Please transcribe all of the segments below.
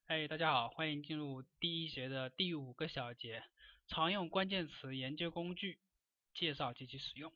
哎，大家好，欢迎进入第一节的第五个小节，常用关键词研究工具介绍及其使用。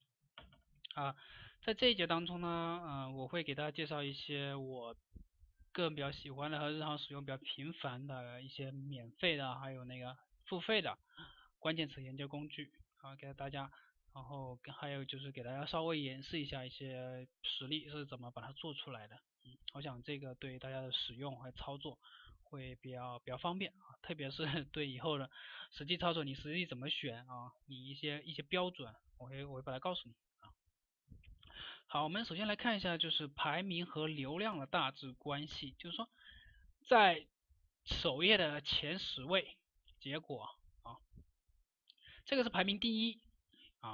在这一节当中呢，我会给大家介绍一些我个人比较喜欢的和日常使用比较频繁的一些免费的，还有那个付费的关键词研究工具给大家。然后还有就是给大家稍微演示一下一些实例是怎么把它做出来的。我想这个对大家的使用和操作会比较方便特别是对以后的实际操作，你实际怎么选你一些标准，我会把它告诉你。好，我们首先来看一下，就是排名和流量的大致关系。就是说，在首页的前10位结果这个是排名第一啊。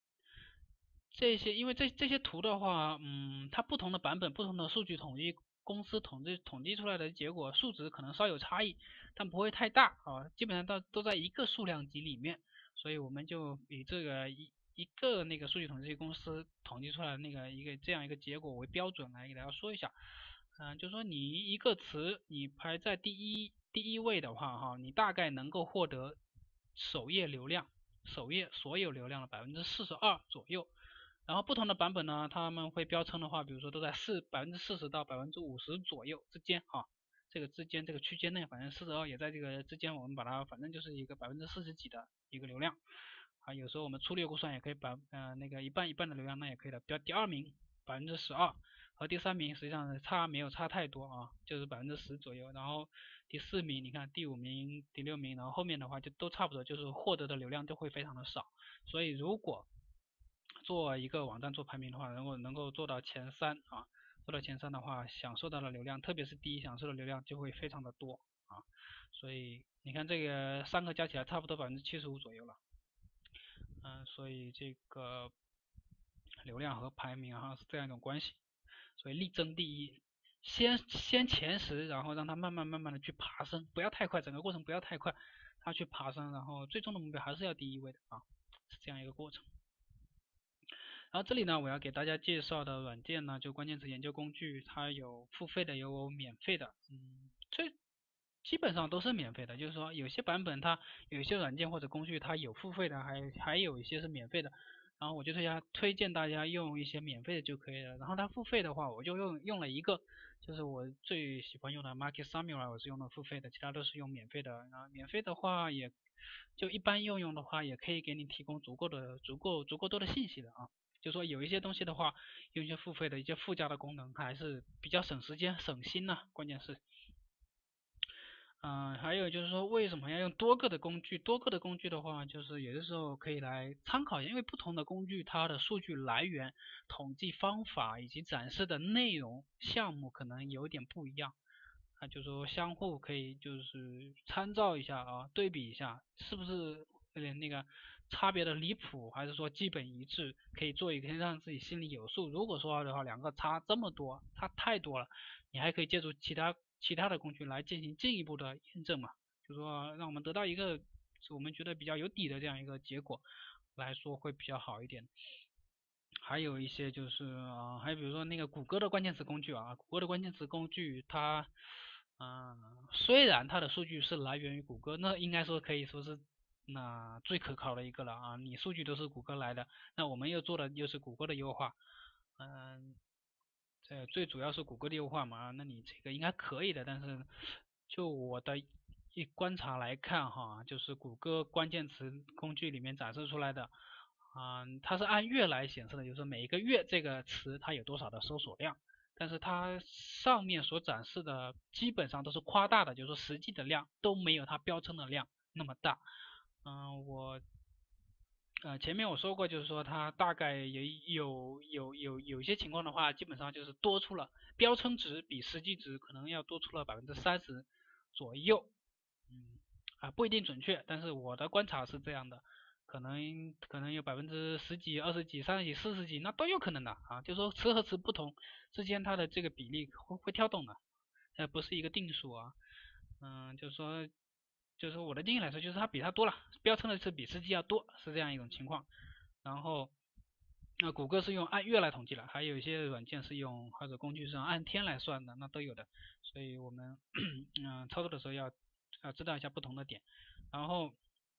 因为这些图的话，它不同的版本、不同的数据统计公司统计出来的结果数值可能稍有差异，但不会太大基本上都在一个数量级里面，所以我们就以这个一个那个数据统计公司统计出来的那个这样一个结果为标准来给大家说一下。就是说你一个词你排在第一位的话你大概能够获得首页所有流量的42%左右。然后不同的版本呢，他们会标称的话，比如说都在40%到50%左右之间这个之间这个区间内，反正42也在这个之间，我们把它反正就是一个40%几的一个流量有时候我们粗略估算也可以把那个一半一半的流量那也可以的。比如第二名12%和第三名实际上没有差太多就是10%左右。然后第四名你看第五名第六名，然后后面的话就都差不多，就是获得的流量就会非常的少。所以如果做一个网站做排名的话，如果能够做到前三做到前三的话，享受到的流量，特别是第一享受的流量就会非常的多所以你看这个三个加起来差不多75%左右了。所以这个流量和排名是这样一种关系，所以力争第一，先前10，然后让它慢慢的去爬升，不要太快，整个过程不要太快，它去爬升，然后最终的目标还是要第一位的是这样一个过程。然后这里呢，我要给大家介绍的软件呢，就关键词研究工具，它有付费的，有免费的。基本上都是免费的，就是说有些版本它有些软件或者工具它有付费的，还有一些是免费的。然后我就推荐大家用一些免费的就可以了。然后它付费的话，我就用了一个，就是我最喜欢用的 Market Simula，我是用的付费的，其他都是用免费的。然后免费的话也就一般用的话，也可以给你提供足够多的信息的就说有一些东西的话，用一些付费的一些附加的功能，还是比较省时间省心关键是。还有就是说为什么要用多个的工具？多个的工具的话，就是有的时候可以来参考一下，因为不同的工具它的数据来源、统计方法以及展示的内容项目可能有点不一样就是说相互可以就是参照一下对比一下，是不是有点那个差别的离谱，还是说基本一致，可以做一个让自己心里有数。如果说的话，两个差这么多，差太多了，你还可以借助其他的工具来进行进一步的验证嘛，就是说让我们得到一个我们觉得比较有底的这样一个结果来说会比较好一点。还有一些就是还有比如说那个谷歌的关键词工具谷歌的关键词工具它虽然它的数据是来源于谷歌，那应该说可以说是那最可靠的一个了你数据都是谷歌来的，那我们又做的又是谷歌的优化，这最主要是谷歌的优化嘛，那你这个应该可以的。但是就我的观察来看就是谷歌关键词工具里面展示出来的它是按月来显示的，就是每一个月这个词它有多少的搜索量，但是它上面所展示的基本上都是夸大的，就是说实际的量都没有它标称的量那么大。我前面我说过，就是说它大概有一些情况的话，基本上就是多出了标称值比实际值可能要多出了30%左右。不一定准确，但是我的观察是这样的，可能有10几、20几、30几、40几，那都有可能的就是说词和词不同之间它的这个比例会跳动的，不是一个定数就是说我的定义来说，就是它比它多了，标称的是比实际要多，是这样一种情况。然后那谷歌是用按月来统计了，还有一些软件是用或者工具是按天来算的，那都有的。所以我们操作的时候要知道一下不同的点。然后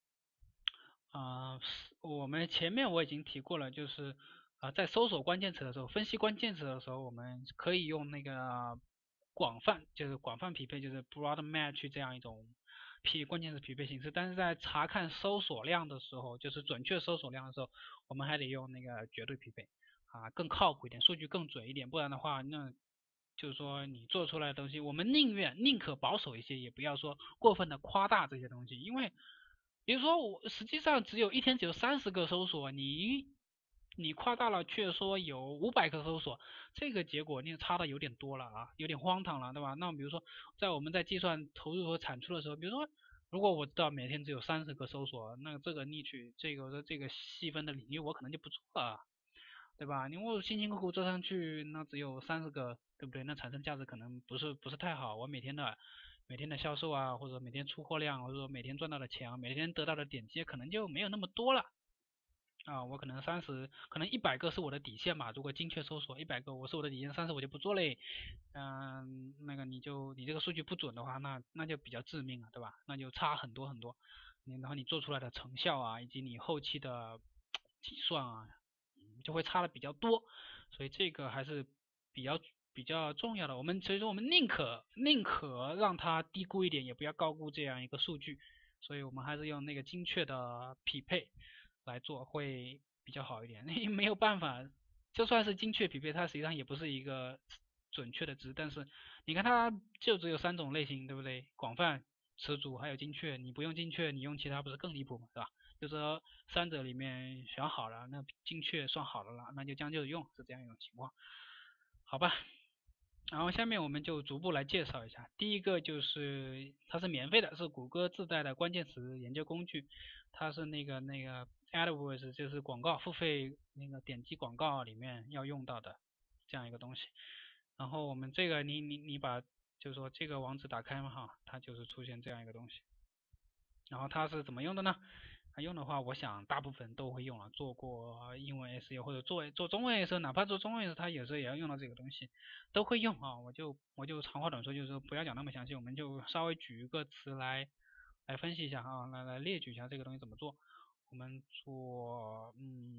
我们前面我已经提过了，就是在搜索关键词的时候，分析关键词的时候，我们可以用那个就是广泛匹配，就是 broad match 这样一种关键词匹配形式。但是在查看搜索量的时候，就是准确搜索量的时候，我们还得用那个绝对匹配更靠谱一点，数据更准一点。不然的话，那就是说你做出来的东西，我们宁可保守一些，也不要说过分的夸大这些东西，因为比如说实际上一天只有30个搜索，你夸大了却说有500个搜索，这个结果你差的有点多了有点荒唐了，对吧？那比如说我们在计算投入和产出的时候，比如说如果我知道每天只有30个搜索，那这个这个细分的领域我可能就不做了，对吧？你我辛辛苦苦做上去，那只有30个，对不对？那产生价值可能不是太好。我每天的销售或者每天出货量，或者说每天赚到的钱每天得到的点击可能就没有那么多了我可能可能100个是我的底线吧。如果精确搜索100个我是我的底线，30我就不做嘞。那个你这个数据不准的话，那就比较致命了，对吧？那就差很多很多。然后你做出来的成效以及你后期的计算就会差的比较多，所以这个还是比较重要的。所以说我们宁可让它低估一点，也不要高估这样一个数据。所以我们还是用那个精确的匹配来做会比较好一点。没有办法，就算是精确匹配，它实际上也不是一个准确的值。但是你看它就只有3种类型，对不对？广泛、词组还有精确。你不用精确，你用其他不是更离谱吗？是吧？就是说三者里面选好了，那精确算好了那就将就着用，是这样一种情况。好吧，然后下面我们就逐步来介绍一下。第一个就是它是免费的，是谷歌自带的关键词研究工具，它是那个AdWords，就是广告付费那个点击广告里面要用到的这样一个东西。然后我们这个你把就是说这个网址打开嘛它就是出现这样一个东西。然后它是怎么用的呢？它用的话，我想大部分都会用了，做过英文 SEO 或者做中文 SEO，哪怕做中文 SEO，它有时候也要用到这个东西，都会用我就长话短说，就是说不要讲那么详细，我们就稍微举一个词来分析一下来列举一下这个东西怎么做。我们做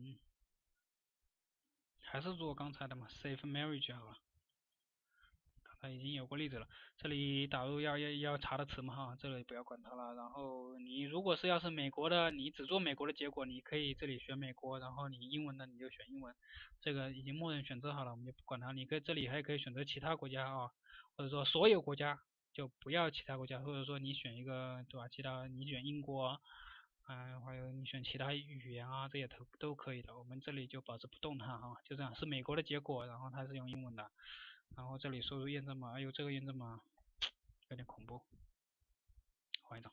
还是做刚才的嘛，Safe Marriage 好了。已经有过例子了。这里导入要查的词嘛这里不要管它了。然后你如果要是美国的，你只做美国的结果，你可以这里选美国，然后你英文的你就选英文，这个已经默认选择好了，我们就不管它。你这里还可以选择其他国家或者说所有国家就不要其他国家，或者说你选一个对吧？你选英国还有你选其他语言这些都可以的。我们这里就保持不动它就这样是美国的结果，然后它是用英文的。然后这里输入验证码，哎呦，这个验证码有点恐怖，换一张。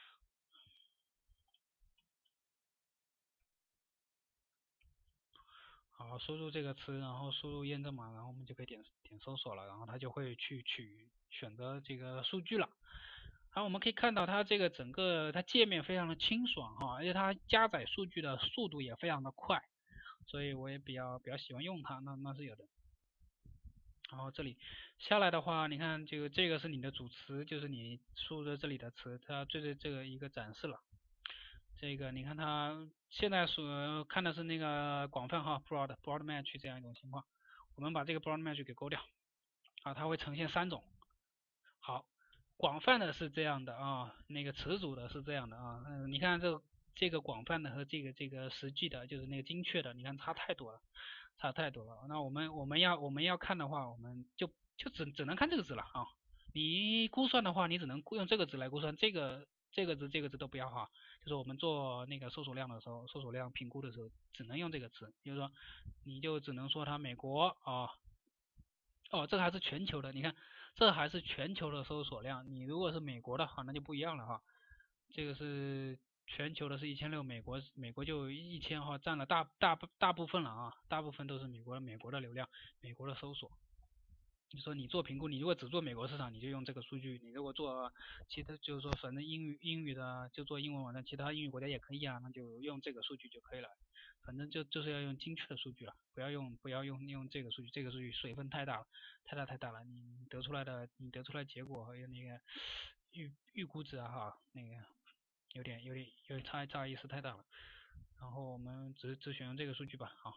好，输入这个词，然后输入验证码，然后我们就可以点搜索了，然后它就会去选择这个数据了。然后我们可以看到它这个整个它界面非常的清爽而且它加载数据的速度也非常的快，所以我也比较喜欢用它，那是有的。然后这里下来的话，你看这个是你的主词，就是你输入这里的词，它这个一个展示了。这个你看它现在所看的是那个广泛broad match 这样一种情况。我们把这个 broad match 给勾掉它会呈现3种。好，广泛的是这样的那个词组的是这样的你看这个广泛的和这个实际的，就是那个精确的，你看差太多了。那我们要看的话，我们就只能看这个值了你估算的话，你只能用这个值来估算，这个值都不要就是我们做那个搜索量的时候，搜索量评估的时候，只能用这个词，就是说你就只能说它美国这个还是全球的，你看这还是全球的搜索量，你如果是美国的那就不一样了这个是全球的是1600，美国就1000占了大部分了大部分都是美国的流量，美国的搜索。 你说你做评估，你如果只做美国市场，你就用这个数据；你如果做其他，就是说反正英语的就做英文网站，其他英语国家也可以啊，那就用这个数据就可以了。反正就是要用精确的数据了，不要用这个数据，这个数据水分太大了，太大了，你得出来结果和那个预估值啊哈，那个有点差异是太大了。然后我们只选用这个数据吧，好。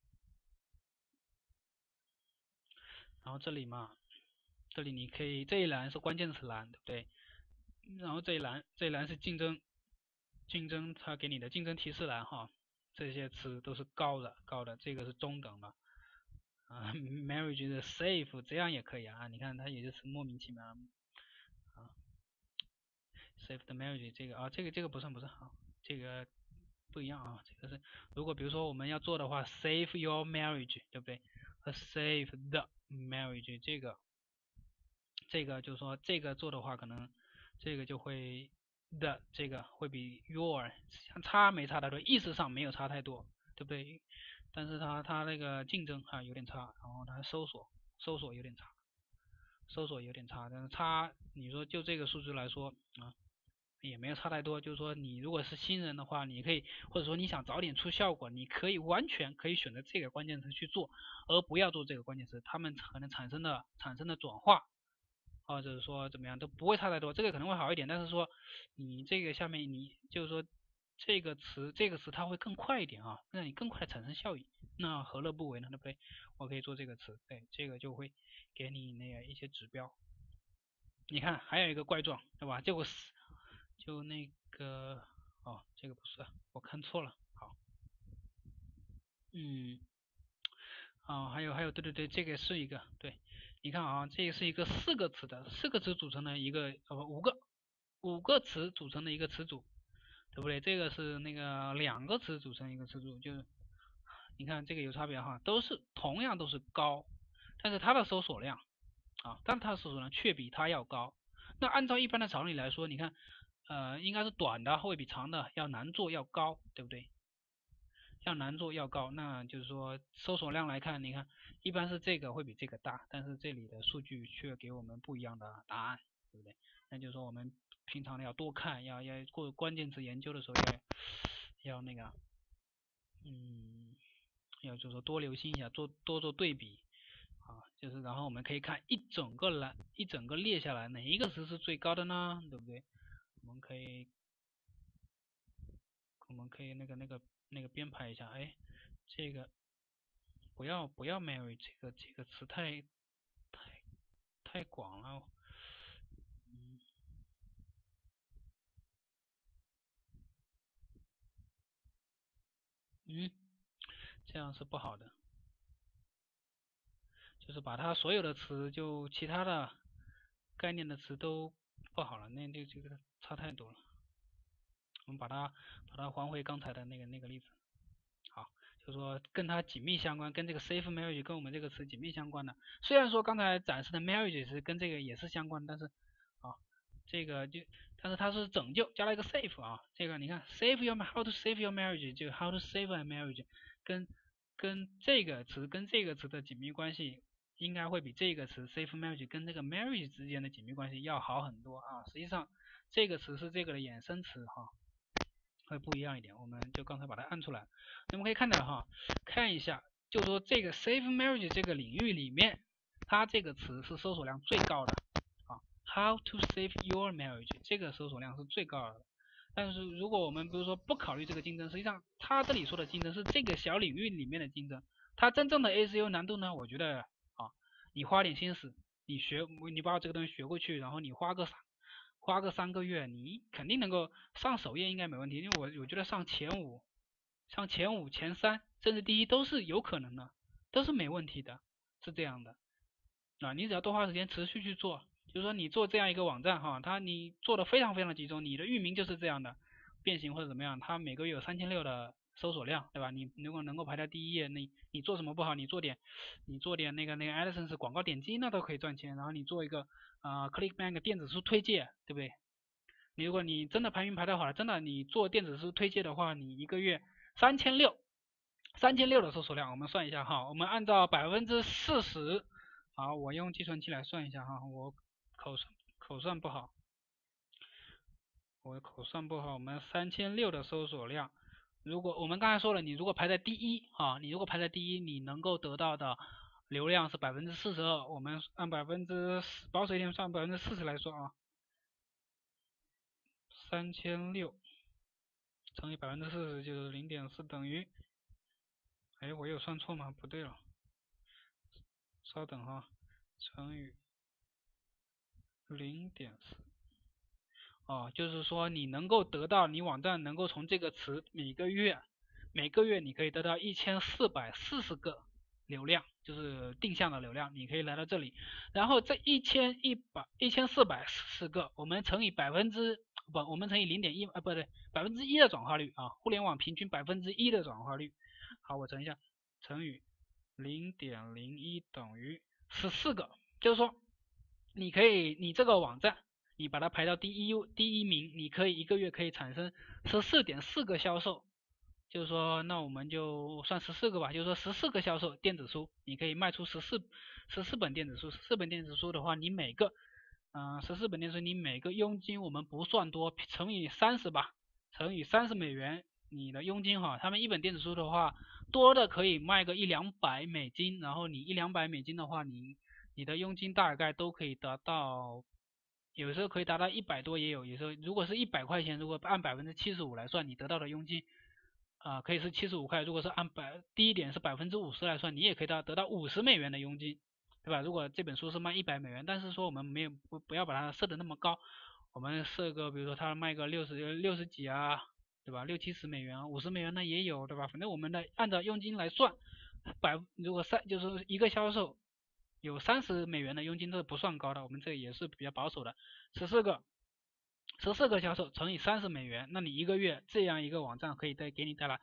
然后这里嘛，这里你可以这一栏是关键词栏，对不对？然后这一栏是竞争，它给你的竞争提示栏哈，这些词都是高的，这个是中等的啊。marriage 的 safe 这样也可以啊，你看它也就是莫名其妙啊。safe 的 marriage 这个啊，这个不是好，这个不一样啊，这个是如果比如说我们要做的话，save your marriage 对不对？和 save the marriage 这个就是说这个做的话，可能这个就会的这个会比 your 差没差太多，意思上没有差太多，对不对？但是它那个竞争啊有点差，然后它搜索有点差，但是差你说就这个数据来说啊。也没有差太多，就是说你如果是新人的话，你可以或者说你想早点出效果，你可以完全可以选择这个关键词去做，而不要做这个关键词，它们可能产生的转化，或者说怎么样都不会差太多，这个可能会好一点，但是说你这个下面你就是说这个词它会更快一点啊，让你更快的产生效益，那何乐不为呢？对不对？我可以做这个词，对，这个就会给你那个一些指标。你看还有一个怪状，对吧？就那个哦，这个不是，我看错了。好，还有，对，这个是一个，对，你看啊，这个是一个四个词组成的一个五个词组成的一个词组，对不对？这个是那个两个词组成一个词组，就是你看这个有差别哈，同样都是高，但是它的搜索量但它的搜索量却比它要高。那按照一般的常理来说，你看应该是短的会比长的要难做要高，对不对？要难做要高，那就是说搜索量来看，你看一般是这个会比这个大，但是这里的数据却给我们不一样的答案，对不对？那就是说我们平常要多看，要过关键词研究的时候要那个要就是说多留心一下，多做对比就是然后我们可以看一整个列下来，哪一个词是最高的呢？对不对？我们可以那个编排一下，哎，这个不要 marry 这个词太广了，这样是不好的，就是把它所有的词就其他的概念的词都不好了，那这个差太多了。我们把它还回刚才的那个例子。好，就是说跟它紧密相关，跟这个 safe marriage 跟我们这个词紧密相关的。虽然说刚才展示的 marriage 是跟这个也是相关，但是这个但是它是拯救加了一个 safe 这个你看 save your how to save your marriage 就 how to save a marriage 跟这个词的紧密关系应该会比这个词 save marriage 跟这个 marriage 之间的紧密关系要好很多实际上这个词是这个的衍生词会不一样一点，我们就刚才把它按出来，那么可以看到看一下，就说这个 save marriage 这个领域里面，它这个词是搜索量最高的how to save your marriage 这个搜索量是最高的。但是如果我们比如说不考虑这个竞争，实际上它这里说的竞争是这个小领域里面的竞争，它真正的 ACU 难度呢，我觉得你花点心思，你把这个东西学过去，然后你花个3个月，你肯定能够上首页应该没问题，因为我觉得上前5、前3甚至第1都是有可能的，都是没问题的，是这样的你只要多花时间持续去做，就是说你做这样一个网站你做的非常的集中，你的域名就是这样的变形或者怎么样，它每个月有3600的搜索量，对吧？你如果能够排在第1页，你做什么不好？你做点那个 AdSense 广告点击那都可以赚钱，然后你做一个ClickBank 电子书推荐，对不对？如果你真的排名排得好了，真的你做电子书推荐的话，你一个月3600的搜索量，我们算一下我们按照40%， 好，我用计算器来算一下哈，我口算不好，我们3600的搜索量，如果我们刚才说了，你如果排在第一啊，你如果排在第一，你能够得到的流量是42%，我们按保守一点算40%来说啊，3600乘以40%就是0.4等于，哎，我有算错吗？不对了，稍等哈，乘以0.4。哦，就是说你能够得到你网站能够从这个词每个月你可以得到1440个流量，就是定向的流量，你可以来到这里，然后这1440个，我们乘以我们乘以0.1不对1%的转化率啊，互联网平均1%的转化率。好，我乘一下，乘以0.01等于14个，就是说你这个网站。你把它排到第一名，你可以一个月可以产生14.4个销售，就是说那我们就算14个吧，就是说14个销售电子书，你可以卖出14本电子书，14本电子书的话，你每个14本电子书你每个佣金我们不算多，乘以30吧，乘以$30，你的佣金哈，他们一本电子书的话，多的可以卖个$100-200，然后你$100的话，你的佣金大概都可以达到。有时候可以达到100多，也有时候如果是100块钱，如果按75%来算，你得到的佣金可以是75块。如果是按低一点是50%来算，你也可以得到$50的佣金，对吧？如果这本书是卖$100，但是说我们没有不要把它设的那么高，我们设个比如说它卖个60几啊，对吧？$60-70，$50那也有，对吧？反正我们的按照佣金来算，如果就是一个销售。有$30的佣金，这不算高的，我们这也是比较保守的。14个销售乘以$30，那你一个月这样一个网站可以给你带来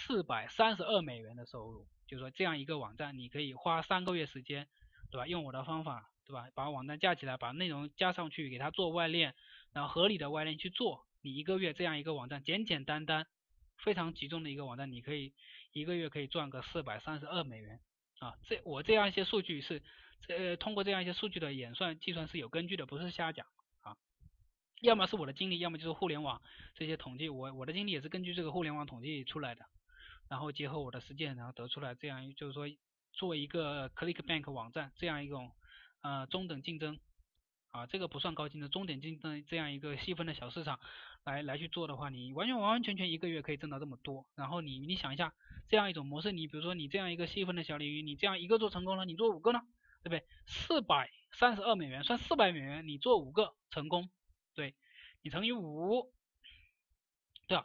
$432的收入。就是说这样一个网站，你可以花3个月时间，对吧？用我的方法，对吧？把网站架起来，把内容加上去，给它做外链，然后合理的外链去做，你一个月这样一个网站，简简单单，非常集中的一个网站，你可以一个月可以赚个$432啊。我这样一些数据是通过这样一些数据的演算计算是有根据的，不是瞎讲啊。要么是我的经历，要么就是互联网这些统计，我的经历也是根据这个互联网统计出来的，然后结合我的实践，然后得出来这样就是说做一个 ClickBank 网站这样一种中等竞争啊，这个不算高竞争，中等竞争这样一个细分的小市场来去做的话，你完完全全一个月可以挣到这么多。然后你想一下这样一种模式，你比如说你这样一个细分的小领域，你这样一个做成功了，你做5个呢，对不对？$432，算$400，你做5个成功，对，你乘以5，对吧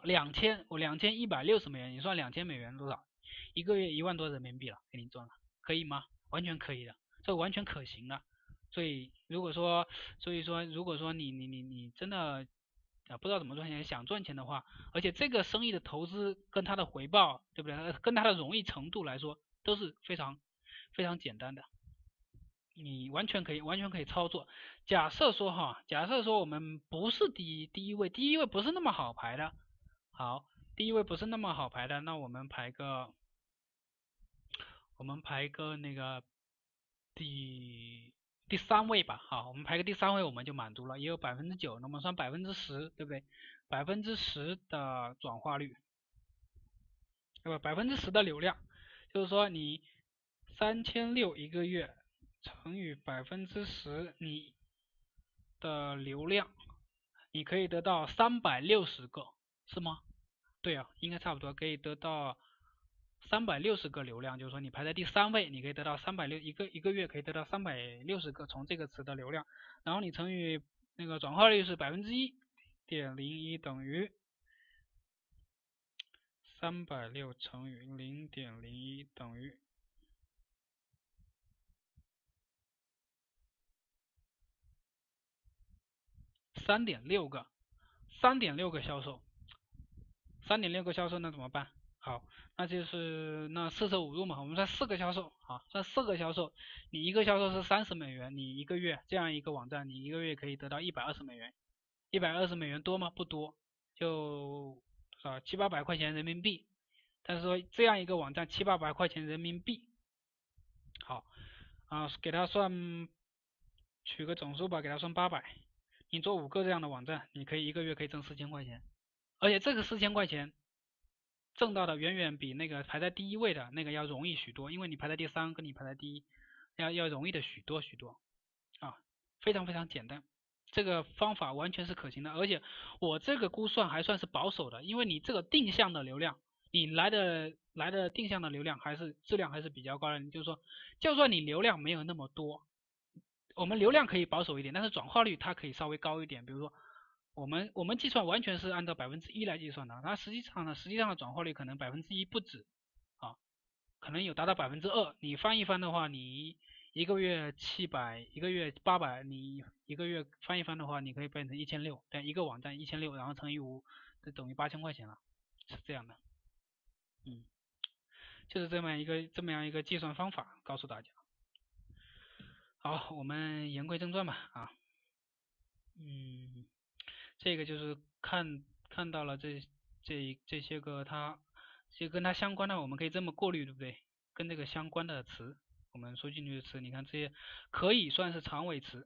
？$2160，你算$2000多少？一个月1万多人民币了，给你赚了，可以吗？完全可以的，这完全可行的。所以如果说你真的不知道怎么赚钱，想赚钱的话，而且这个生意的投资跟它的回报，对不对？跟它的容易程度来说，都是非常非常简单的。你完全可以操作。假设说我们不是第一位，第一位不是那么好排的。好，第一位不是那么好排的，那我们排个那个第三位吧。好，我们排个第三位我们就满足了，也有9%，那么算10%，对不对？10%的转化率，对吧？10%的流量，就是说你3600一个月乘以10%，你的流量，你可以得到360个，是吗？对啊，应该差不多可以得到360个流量，就是说你排在第三位，你可以得到一个月可以得到360个从这个词的流量，然后你乘以那个转化率是1.01等于360乘以0.01等于3.6个，3.6个销售，3.6个销售那怎么办？好，那就是那45度嘛，我们算4个销售，好，算4个销售，你一个销售是$30，你一个月这样一个网站，你一个月可以得到$120，$120多吗？不多，就700-800块钱人民币。但是说这样一个网站700-800块钱人民币，好给它算取个总数吧，给它算800。你做5个这样的网站，你可以1个月可以挣4000块钱，而且这个4000块钱挣到的远远比那个排在第1位的那个要容易许多，因为你排在第3跟你排在第1要容易的许多啊，非常非常简单。这个方法完全是可行的，而且我这个估算还算是保守的，因为你这个定向的流量，你来的定向的流量还是质量还是比较高的，就是说，就算你流量没有那么多，我们流量可以保守一点，但是转化率它可以稍微高一点，比如说我们计算完全是按照1%来计算的，它实际上的转化率可能1%不止啊，可能有达到2%，你翻一翻的话，你1个月700，1个月800，你1个月翻一翻的话，你可以变成1600，对，一个网站1600，然后乘以5，就等于8000块钱了，是这样的，就是这么样一个计算方法，告诉大家。好，我们言归正传吧，这个就是看到了这些个就跟它相关的，我们可以这么过滤，对不对？跟这个相关的词，我们输进去的词，你看这些可以算是长尾词，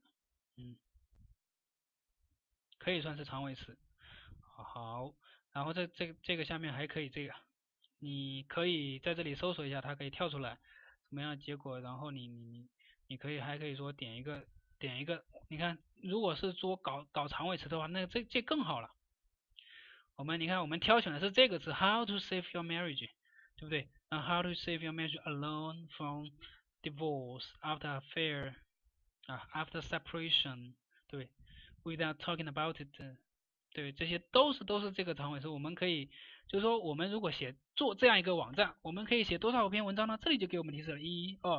可以算是长尾词。好，然后这个下面还可以这个，你可以在这里搜索一下，它可以跳出来什么样的结果，然后你还可以说点一个，你看如果是说搞长尾词的话，那这更好了。你看我们挑选的是这个词 how to save your marriage， 对不对？那 how to save your marriage alone from divorce after affair after separation， 对 without talking about it， 对，这些都是这个长尾词，我们可以就是说我们如果做这样一个网站，我们可以写多少篇文章呢？这里就给我们提示了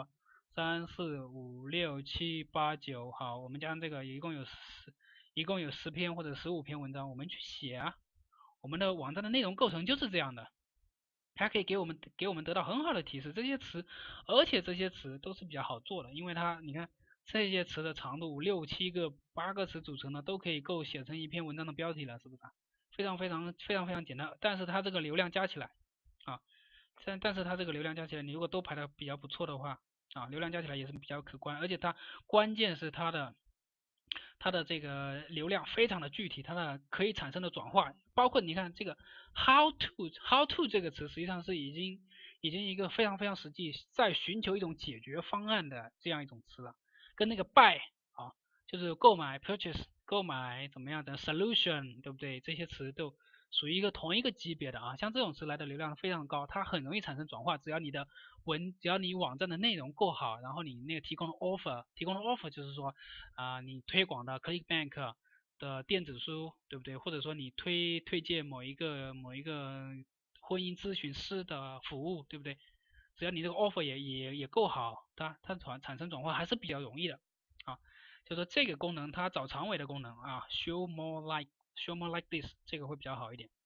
1、2、3、4、5、6、7、8、9，好，我们将这个一共有10篇或者15篇文章，我们去写啊。我们的网站的内容构成就是这样的，它可以给我们得到很好的提示。这些词，而且这些词都是比较好做的，因为你看这些词的长度6、7个、8个词组成的，都可以够写成一篇文章的标题了，是不是？非常非常非常非常简单，但是它这个流量加起来啊，但是它这个流量加起来，你如果都排的比较不错的话流量加起来也是比较可观，而且关键是它的这个流量非常的具体，它的可以产生的转化，包括你看这个 how to 这个词，实际上是已经一个非常非常实际，在寻求一种解决方案的这样一种词了，跟那个 buy 就是购买 purchase 购买怎么样的 solution， 对不对？这些词都属于同一个级别的像这种词来的流量非常高，它很容易产生转化，只要你网站的内容够好，然后你那个提供的 offer 就是说你推广的 ClickBank 的电子书，对不对？或者说你推荐某一个婚姻咨询师的服务，对不对？只要你这个 offer 也够好，它产生转化还是比较容易的就说这个功能它找长尾的功能show more like this 这个会比较好一点。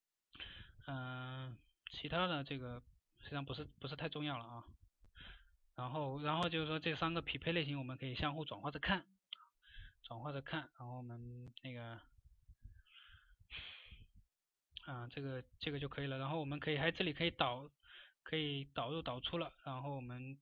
其他的这个实际上不是太重要了然后就是说这3个匹配类型我们可以相互转化着看，然后我们那个这个就可以了。然后我们这里可以导入导出了，然后我们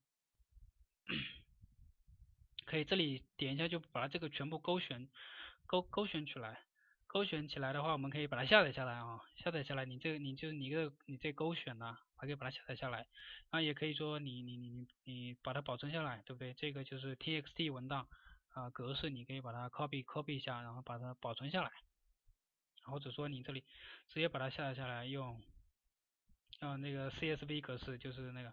可以这里点一下就把它这个全部勾选起来。勾选起来的话，我们可以把它下载下来下载下来，你这勾选呢，还可以把它下载下来。也可以说你把它保存下来，对不对？这个就是 txt 文档格式，你可以把它 copy 一下，然后把它保存下来。或者说你这里直接把它下载下来用那个 CSV 格式，就是那个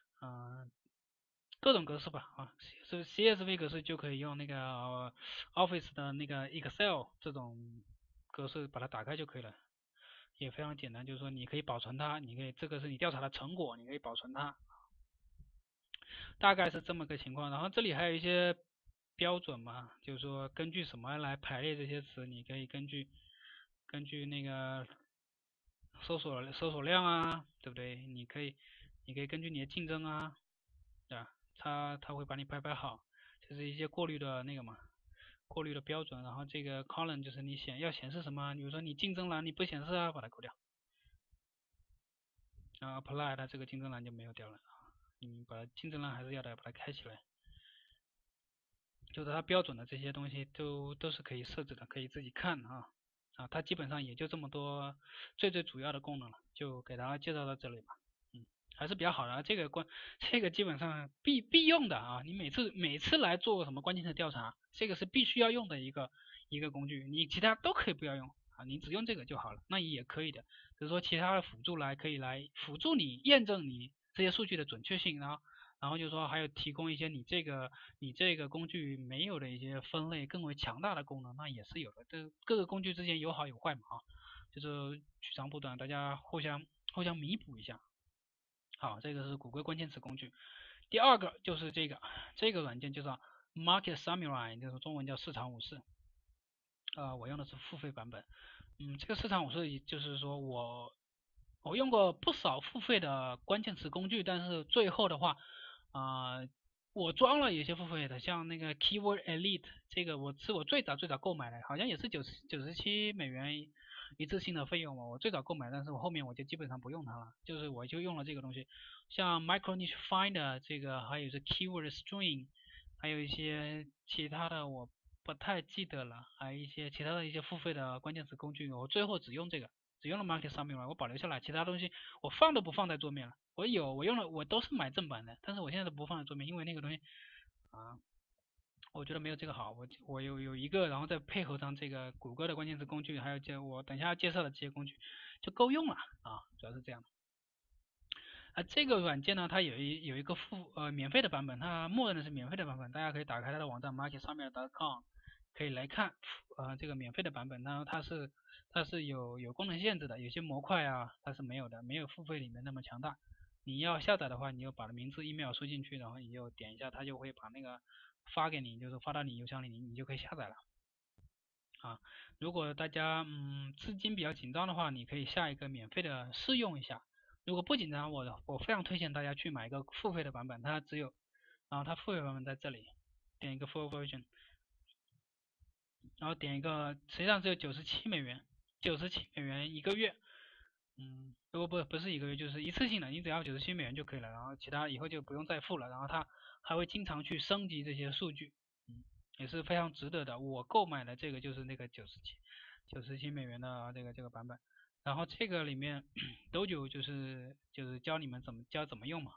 各种格式吧CSV 格式就可以用那个Office 的那个 Excel 这种格式把它打开就可以了，也非常简单。就是说你可以保存它，这个是你调查的成果，你可以保存它，大概是这么个情况。然后这里还有一些标准嘛，就是说根据什么来排列这些词，你可以根据那个搜索量对不对？你可以根据你的竞争对吧？它会把你排好，就是一些过滤的那个嘛，过滤的标准。然后这个 column 就是你要显示什么，比如说你竞争栏你不显示把它扣掉。apply 它这个竞争栏就没有掉了，你把竞争栏还是要把它开起来。 就是它标准的这些东西都是可以设置的，可以自己看它基本上也就这么多最主要的功能了，就给大家介绍到这里吧。还是比较好的，这个基本上必用的啊，你每次来做什么关键词调查，这个是必须要用的一个工具，你其他都可以不要用啊，你只用这个就好了，那也可以的，比如说其他的辅助可以来辅助你验证你这些数据的准确性，然后就是说还有提供一些你这个工具没有的一些分类更为强大的功能，那也是有的。这各个工具之间有好有坏嘛就是取长补短，大家互相弥补一下。好，这个是谷歌关键词工具。第二个就是这个软件就叫 Market Samurai，就是中文叫市场武士。我用的是付费版本。这个市场武士就是说我用过不少付费的关键词工具，但是最后的话，我装了有些付费的，像那个 Keyword Elite，这个是我最早购买的，好像也是$97一次性的费用嘛，我最早购买，但是我后面我就基本上不用它了，就是我就用了这个东西，像 Micro Niche Finder 这个，还有是 Keyword String，还有一些其他的我不太记得了，还有一些其他的一些付费的关键词工具，我最后只用这个。只用了 Market Samurai，我保留下来，其他东西我放都不放在桌面了。我用了，我都是买正版的，但是我现在都不放在桌面，因为那个东西啊，我觉得没有这个好。我有一个，然后再配合上这个谷歌的关键词工具，还有我等一下要介绍的这些工具就够用了主要是这样的。这个软件呢，它有一个免费的版本，它默认的是免费的版本，大家可以打开它的网站 marketsamurai.com，可以来看这个免费的版本，然后它是有功能限制的，有些模块它是没有的，没有付费里面那么强大。你要下载的话，你就把名字、email 输进去，然后你就点一下，它就会把那个发给你，就是发到你邮箱里，你就可以下载了。如果大家资金比较紧张的话，你可以下一个免费的试用一下。如果不紧张，我非常推荐大家去买一个付费的版本，然后它付费版本在这里，点一个 full version，然后点一个，实际上只有$97一个月。如果不是一个月，就是一次性的，你只要$97就可以了，然后其他以后就不用再付了，然后它还会经常去升级这些数据，也是非常值得的。我购买的这个就是那个$97的这个版本，然后这个里面Dojo 就是教你们怎么用嘛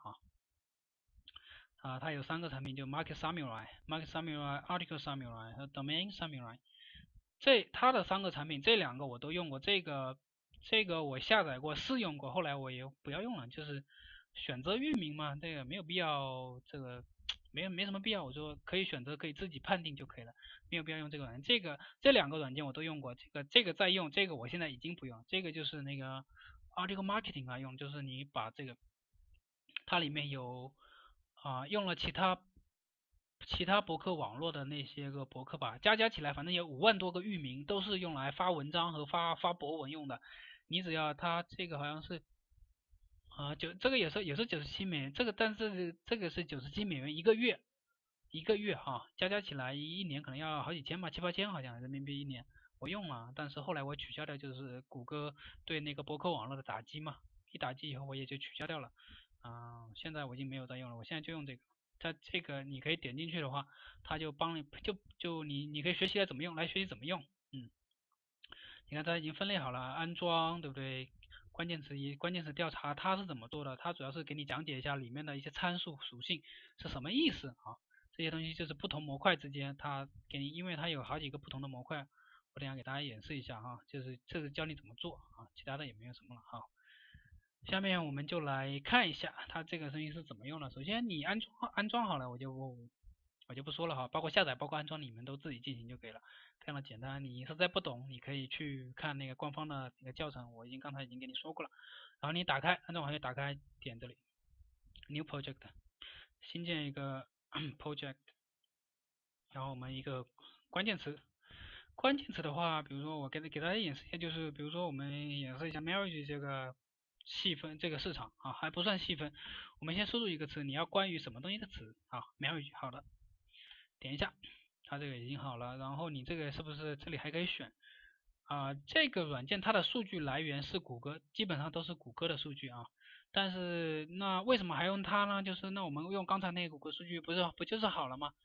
它有3个产品，就 Market Samurai、Market Samurai、Article Samurai 和 Domain Samurai。它的3个产品，这2个我都用过，这个我下载过试用过，后来我也不要用了，就是选择域名嘛，这个没有必要，这个没什么必要，我说可以选择可以自己判定就可以了，没有必要用这个软件。这2个软件我都用过，这个在用，这个我现在已经不用，这个就是那个 Article Marketing 用，就是你把这个它里面有用了其他博客网络的那些个博客吧，加起来反正有5万多个域名，都是用来发文章和发博文用的。你只要它这个好像是这个也是$97，但是这个是$97一个月，加起来一年可能要好几千吧，7、8千好像人民币一年。我用了，但是后来我取消掉，就是谷歌对那个博客网络的打击嘛，一打击以后我也就取消掉了。现在我已经没有再用了，我现在就用这个。它这个你可以点进去的话，它就帮你你可以学习怎么用，来学习怎么用。你看它已经分类好了，安装对不对？关键词调查它是怎么做的？它主要是给你讲解一下里面的一些参数属性是什么意思这些东西就是不同模块之间它给你，因为它有好几个不同的模块，我等下给大家演示一下就是这是教你怎么做其他的也没有什么了下面我们就来看一下它这个东西是怎么用的。首先你安装好了，我就不说了包括下载、包括安装，你们都自己进行就可以了，非常的简单。你实在不懂，你可以去看那个官方的那个教程，我刚才已经给你说过了。然后你打开安装完就打开，点这里 New Project， 新建一个project， 然后我们一个关键词。关键词的话，比如说我给大家演示一下，就是比如说我们演示一下 marriage 这个细分这个市场还不算细分。我们先输入一个词，你要关于什么东西的词marriage 好的，点一下，它这个已经好了。然后你这个是不是这里还可以选这个软件它的数据来源是谷歌，基本上都是谷歌的数据但是那为什么还用它呢？就是那我们用刚才那个谷歌数据不就是好了吗？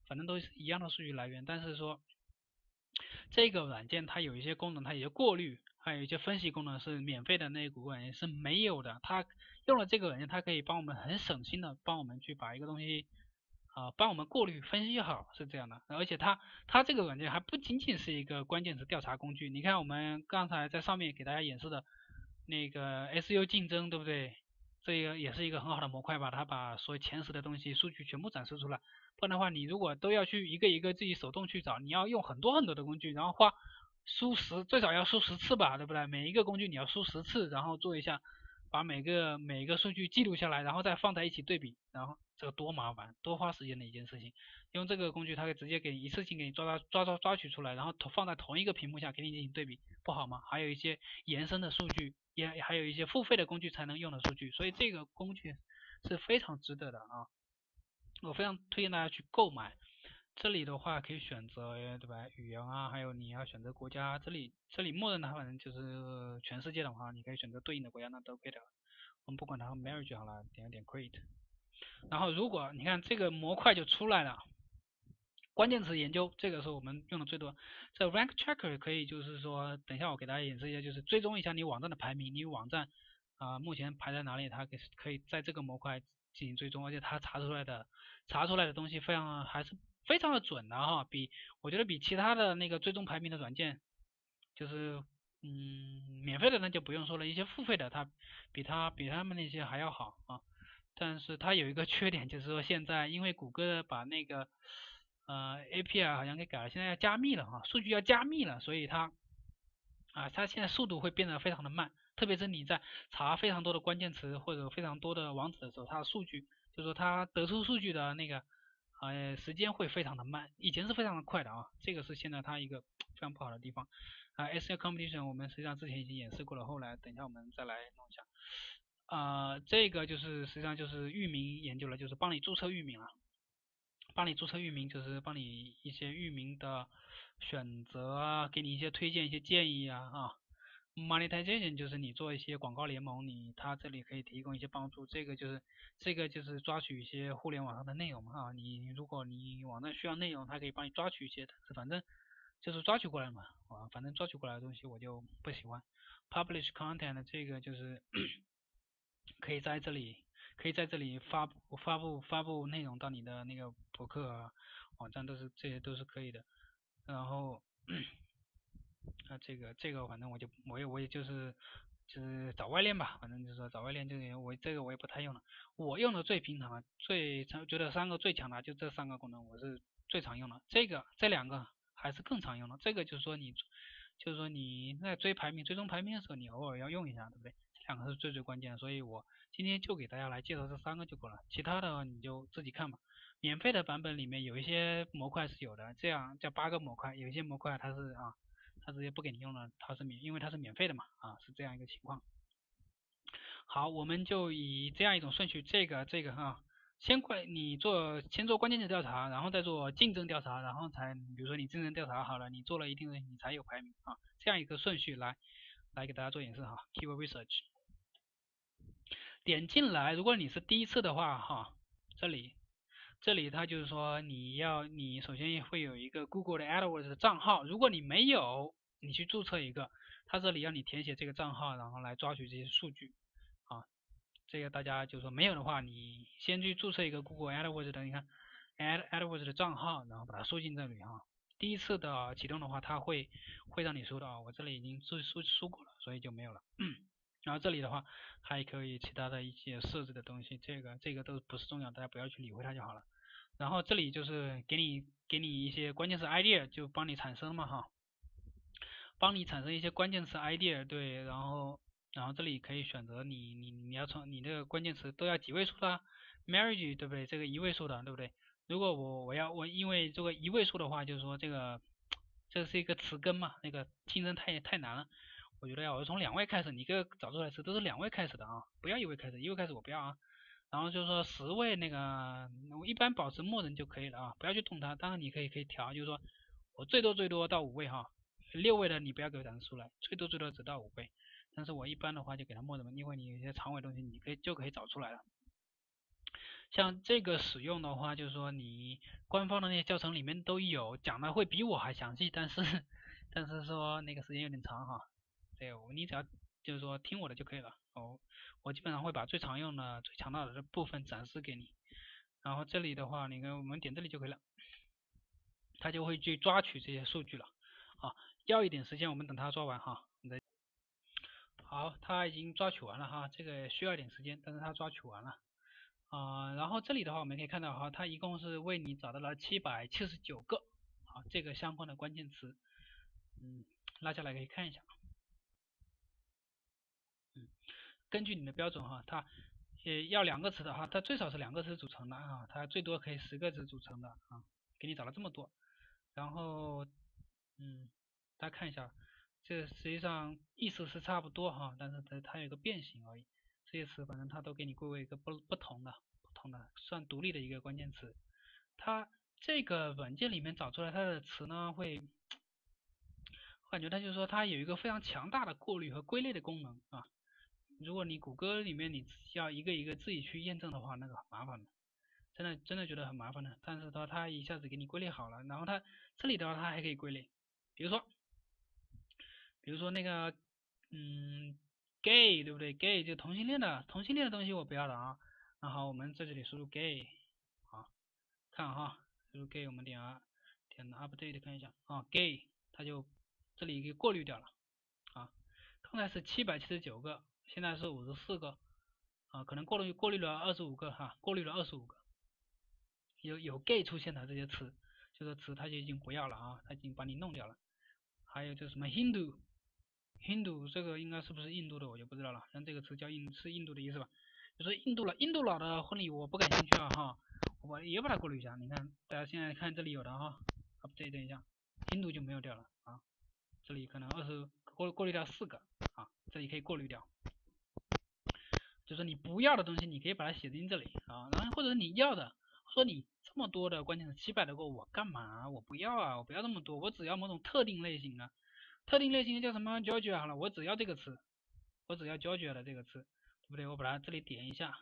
反正都是一样的数据来源，但是说这个软件它有一些功能，它有些过滤，还有一些分析功能是免费的那谷歌软件是没有的。它用了这个软件，它可以帮我们很省心的帮我们去把一个东西帮我们过滤分析好，是这样的。而且它这个软件还不仅仅是一个关键词调查工具。你看我们刚才在上面给大家演示的那个 SEO 竞争，对不对？这个也是一个很好的模块吧，它把所有前10的东西数据全部展示出来。不然的话，你如果都要去一个一个自己手动去找，你要用很多很多的工具，然后最少要输10次吧，对不对？每一个工具你要输10次，然后做一下，把每个数据记录下来，然后再放在一起对比，然后这个多麻烦，多花时间的一件事情。用这个工具，它可以直接给你一次性给你抓取出来，然后放在同一个屏幕下给你进行对比，不好吗？还有一些延伸的数据，也还有一些付费的工具才能用的数据，所以这个工具是非常值得的啊。我非常推荐大家去购买。这里的话可以选择对吧语言啊，还有你要选择国家。这里默认的话，反正就是全世界的话，你可以选择对应的国家，那都可以的。我们不管它 marriage 好了，点 create。然后如果你看这个模块就出来了，关键词研究这个是我们用的最多。这 rank checker 可以就是说，等一下我给大家演示一下，就是追踪一下你网站的排名，你网站目前排在哪里，它可以在这个模块进行追踪，而且它查出来的东西还是非常的准的哈，我觉得比其他的那个追踪排名的软件，就是免费的那就不用说了，一些付费的比他们那些还要好啊。但是它有一个缺点，就是说现在因为谷歌把那个API 好像给改了，现在要加密了哈，数据要加密了，所以它现在速度会变得非常的慢，特别是你在查非常多的关键词或者非常多的网址的时候，它的数据就是说它得出数据的那个时间会非常的慢，以前是非常的快的啊，这个是现在它一个非常不好的地方。SEO competition 我们实际上之前已经演示过了，后来等一下我们再来弄一下。这个就是实际上就是域名研究了，就是帮你注册域名了。帮你注册域名就是帮你一些域名的选择啊，给你一些推荐、一些建议monetization 就是你做一些广告联盟，它这里可以提供一些帮助。这个就是抓取一些互联网上的内容啊。如果你网站需要内容，它可以帮你抓取一些，反正就是抓取过来嘛反正抓取过来的东西我就不喜欢。Publish content 这个就是可以在这里发布内容到你的那个博客网站，这些都是可以的。然后这个反正我也就是找外链吧，反正就是说找外链这个我也不太用了。我用的最平常觉得3个最强的就这3个功能我是最常用的。这2个还是更常用的。这个就是说你在追踪排名的时候，你偶尔要用一下，对不对？这2个是最关键的，所以我今天就给大家来介绍这3个就够了，其他的你就自己看吧。免费的版本里面有一些模块是有的，这样叫8个模块，有一些模块它直接不给你用了，因为它是免费的嘛是这样一个情况。好，我们就以这样一种顺序，你先做关键词调查，然后再做竞争调查，然后比如说你竞争调查好了，你做了一定的你才有排名这样一个顺序来给大家做演示Keyword research。点进来，如果你是第一次的话这里它就是说你首先会有一个 Google 的 AdWords 的账号，如果你没有，你去注册一个，它这里要你填写这个账号，然后来抓取这些数据这个大家就是说没有的话，你先去注册一个 Google AdWords 的，你看 AdWords 的账号，然后把它输进这里第一次的启动的话，它会让你输的我这里已经输过了，所以就没有了。然后这里的话还可以其他的一些设置的东西，这个都不是重要，大家不要去理会它就好了。然后这里就是给你一些关键词 idea， 就帮你产生嘛帮你产生一些关键词 idea， 对，然后这里可以选择你要从你这个关键词都要几位数的 marriage 对不对？这个1位数的对不对？如果因为这个1位数的话，就是说这是一个词根嘛，那个竞争太难了。我觉得我从2位开始，你这个找出来词都是2位开始的不要1位开始，1位开始我不要然后就是说10位那个，我一般保持默认就可以了不要去动它。当然你可以调，就是说我最多到5位6位的你不要给我展示出来，最多只到5位。但是我一般的话就给它默认，因为你有些长尾东西你就可以找出来了。 像这个使用的话，就是说你官方的那些教程里面都有讲的会比我还详细，但是说那个时间有点长哈。对，你只要就是说听我的就可以了。我基本上会把最常用的、最强大的部分展示给你。然后这里的话，你看我们点这里就可以了，它就会去抓取这些数据了。啊，要一点时间，我们等它抓完哈。好，它已经抓取完了哈，这个需要一点时间，但是它抓取完了。然后这里的话，我们可以看到哈，它一共是为你找到了779个这个相关的关键词。拉下来可以看一下。根据你的标准哈，它要2个词的话，它最少是2个词组成的啊，它最多可以10个词组成的啊，给你找了这么多。然后大家看一下，这实际上意思是差不多哈，但是它有一个变形而已。这些词反正它都给你归为一个不同的算独立的一个关键词。它这个软件里面找出来它的词呢，我感觉它就是说它有一个非常强大的过滤和归类的功能啊。如果你谷歌里面你要一个一个自己去验证的话，那个很麻烦的，真的觉得很麻烦的。但是的话，它一下子给你归类好了，然后它这里的话它还可以归类，比如说那个gay 对不对 ？gay 就同性恋的东西我不要了啊。然后我们在这里输入 gay， 好，看哈，输入 gay 我们点 update 看一下啊 gay 它就这里给过滤掉了啊。刚才是779个，现在是54个啊，可能过滤了25个哈，过滤了25个。有 gay 出现的这些词，这个词它就已经不要了啊，它已经把你弄掉了。还有就是什么 Hindu 这个应该是不是印度的我就不知道了，像这个词叫是印度的意思吧？就是印度佬的婚礼我不感兴趣啊哈，我也把它过滤一下。你看大家现在看这里有的哈，update 一下，Hindu 就没有掉了啊，这里可能过滤掉4个啊，这里可以过滤掉。就是你不要的东西，你可以把它写进这里啊，然后或者你要的，说你这么多的关键词700多个，我干嘛？我不要啊，我不要这么多，我只要某种特定类型的。特定类型的叫什么 Georgia 好了，我只要这个词，我只要 Georgia 的这个词，对不对？我把它这里点一下，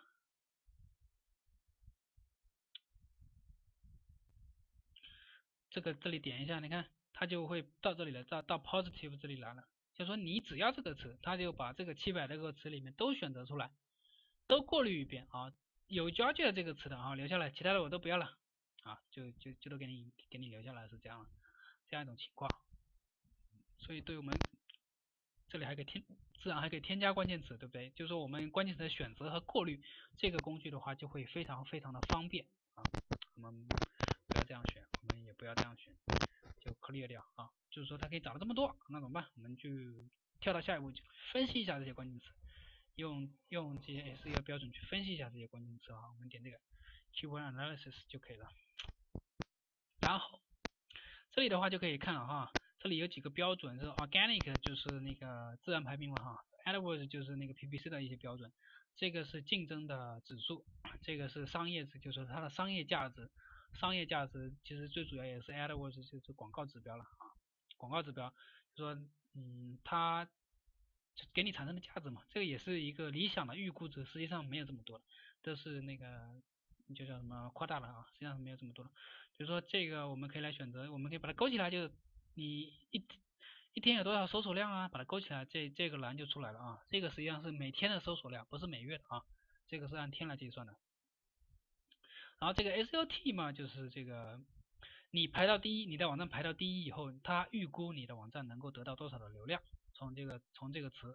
这里点一下，你看它就会到这里了，到 positive 这里来了。就说你只要这个词，它就把这个700多个词里面都选择出来，都过滤一遍啊。有 Georgia 这个词的啊留下来，其他的我都不要了啊，就都给你留下来，是这样一种情况。所以对我们这里还可以自然还可以添加关键词，对不对？就是说我们关键词的选择和过滤这个工具的话，就会非常非常的方便啊。我们不要这样选，我们也不要这样选，就 clear 掉啊。就是说它可以找了这么多，那怎么办？我们就跳到下一步，就分析一下这些关键词，用这些 SEO 标准去分析一下这些关键词啊。我们点这个 keyword analysis 就可以了。然后这里的话就可以看了哈，这里有几个标准，是 organic 就是那个自然排名嘛哈 ，AdWords 就是那个 PPC 的一些标准，这个是竞争的指数，这个是商业值，就是它的商业价值，商业价值其实最主要也是 AdWords 就是广告指标了啊，广告指标就说它给你产生的价值嘛，这个也是一个理想的预估值，实际上没有这么多的，都是那个就叫什么夸大了啊，实际上是没有这么多的。比如说这个我们可以来选择，我们可以把它勾起来，就是你一天有多少搜索量啊，把它勾起来，这个栏就出来了啊。这个实际上是每天的搜索量，不是每月的啊，这个是按天来计算的。然后这个 SLT 嘛，就是这个你排到第一，你的网站排到第一以后，它预估你的网站能够得到多少的流量，从这个词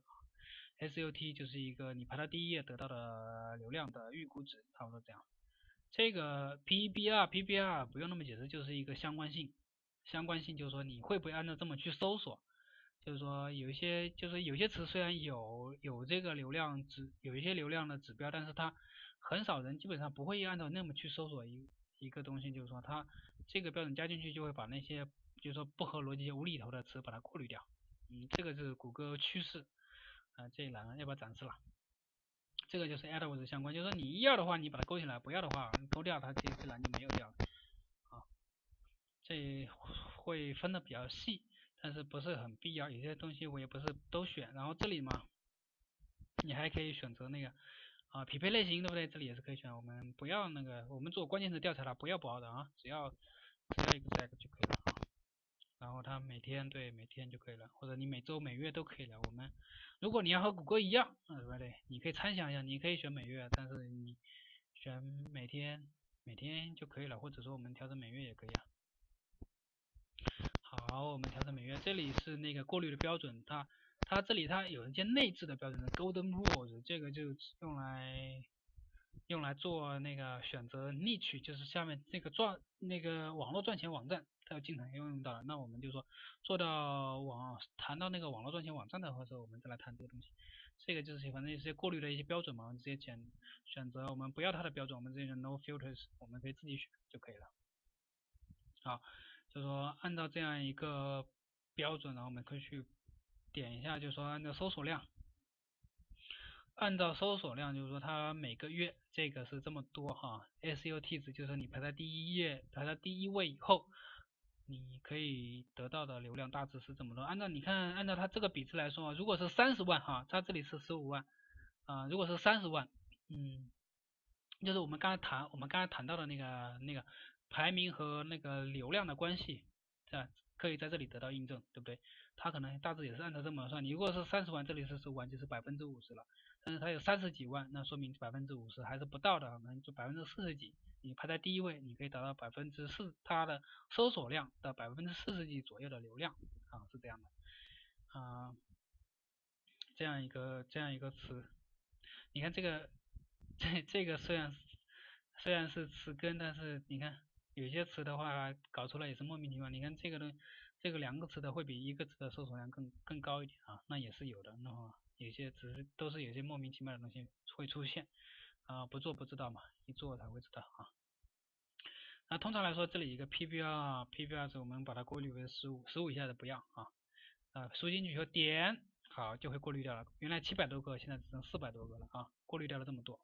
SLT 就是一个你排到第一页得到的流量的预估值，差不多这样。这个 PBR 不用那么解释，就是一个相关性。相关性就是说你会不会按照这么去搜索，就是说有些词虽然有这个流量有一些流量的指标，但是它很少人基本上不会按照那么去搜索一个东西，就是说它这个标准加进去就会把那些就是说不合逻辑无厘头的词把它过滤掉。这个是谷歌趋势这一栏要不要展示了？这个就是 AdWords 相关，就是说你要的话你把它勾起来，不要的话勾掉它这栏就没有掉了。这会分的比较细，但是不是很必要，有些东西我也不是都选。然后这里嘛，你还可以选择那个啊，匹配类型对不对？这里也是可以选，我们不要那个，我们做关键词调查了，不要bold啊，只要 exact 就可以了啊。然后它每天就可以了，或者你每周每月都可以了。我们如果你要和谷歌一样，对不对？你可以参想一下，你可以选每月，但是你选每天就可以了，或者说我们调整每月也可以啊。好，我们调整每月，这里是那个过滤的标准，它这里它有一些内置的标准的 golden rules， 这个就用来做那个选择 niche， 就是下面这个网络赚钱网站，它要经常用到的。那我们就说谈到那个网络赚钱网站的时候，我们再来谈这个东西。这个就是反正一些过滤的一些标准嘛，我们直接选择我们不要它的标准，我们直接选 no filters， 我们可以自己选就可以了。好，就是说按照这样一个标准呢，我们可以去点一下，就是说按照搜索量，就是说它每个月这个是这么多哈，SEO-T 值就是你排在第一位以后，你可以得到的流量大致是这么多。按照它这个比值来说，如果是30万哈，它这里是15万啊，如果是30万，就是我们刚才谈到的那个排名和那个流量的关系，可以在这里得到印证，对不对？它可能大致也是按照这么算。你如果是30万，这里是15万，就是50%了。但是它有30几万，那说明50%还是不到的，可能就40%几。你排在第一位，你可以达到4%，它的搜索量的40%几左右的流量啊，是这样的啊，这样一个词。你看这个虽然是词根，但是你看有些词的话搞出来也是莫名其妙。你看这个2个词的会比1个词的搜索量更高一点啊，那也是有的。那么有些都是有些莫名其妙的东西会出现啊，不做不知道嘛，一做才会知道啊。那通常来说，这里一个 PBR 值我们把它过滤为15以下的不要啊，输进去以后点好就会过滤掉了。原来700多个，现在只剩400多个了啊，过滤掉了这么多。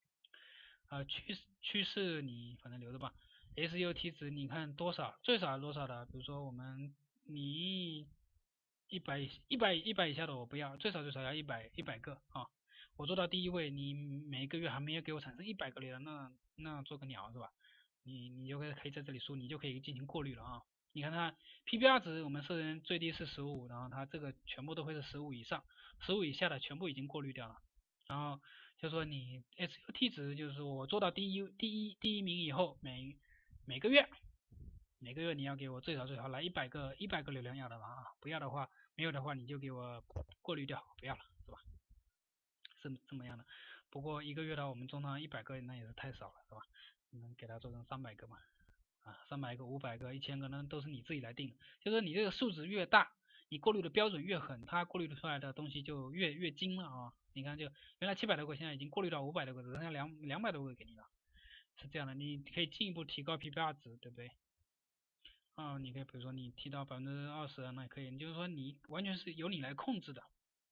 趋势你反正留着吧。SEO-T 值你看多少？最少多少的？比如说你100以下的我不要，最少要100个啊。我做到第一位，你每个月还没有给我产生100个流量，那做个鸟是吧？你就可以在这里输，你就可以进行过滤了啊。你看它 PBR 值我们设成最低是15，然后它这个全部都会是15以上，15以下的全部已经过滤掉了。然后就说你 SEO-T 值就是我做到第一名以后，每个月你要给我最少来100个流量要的了啊，不要的话没有的话你就给我过滤掉，不要了是吧？是这么样的。不过一个月的话我们中上100个那也是太少了是吧？能给它做成300个嘛？啊，300个、500个、1000个那都是你自己来定的。就是你这个数值越大，你过滤的标准越狠，它过滤出来的东西就越精了啊。你看就原来700多个，现在已经过滤到500多个，只剩下200多个给你了，是这样的。你可以进一步提高 PBR 值，对不对？啊，你可以比如说你提到20%，那也可以。就是说你完全是由你来控制的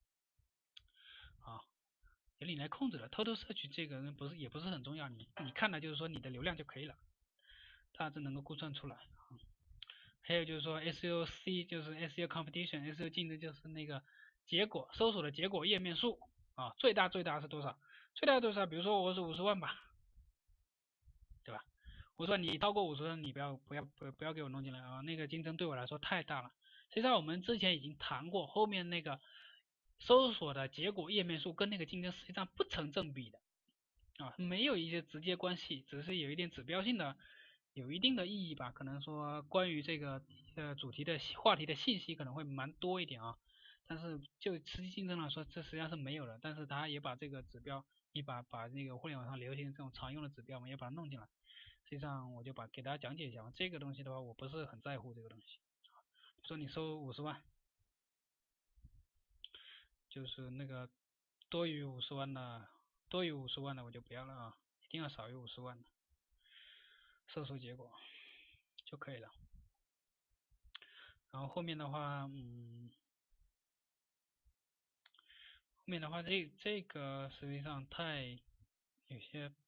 啊，由你来控制的。偷偷摄取这个也不是很重要，你看的就是说你的流量就可以了，大致能够估算出来。还有就是说 SEO-C 就是 SEO competition，SEO 竞争就是那个搜索的结果页面数啊，最大是多少？最大多少？比如说我是50万吧，对吧？我说你超过50万，你不要给我弄进来啊，那个竞争对我来说太大了。实际上我们之前已经谈过，后面那个搜索的结果页面数跟那个竞争实际上不成正比的啊，没有一些直接关系，只是有一点指标性的。有一定的意义吧，可能说关于这个主题的话题的信息可能会蛮多一点啊，但是就实际竞争来说，这实际上是没有的。但是他也把这个指标，把那个互联网上流行这种常用的指标嘛，也把它弄进来。实际上我就给大家讲解一下嘛，这个东西的话，我不是很在乎这个东西。说你收50万，就是那个多于50万的，我就不要了啊，一定要少于50万的搜索结果就可以了。然后后面的话，后面的话这个实际上有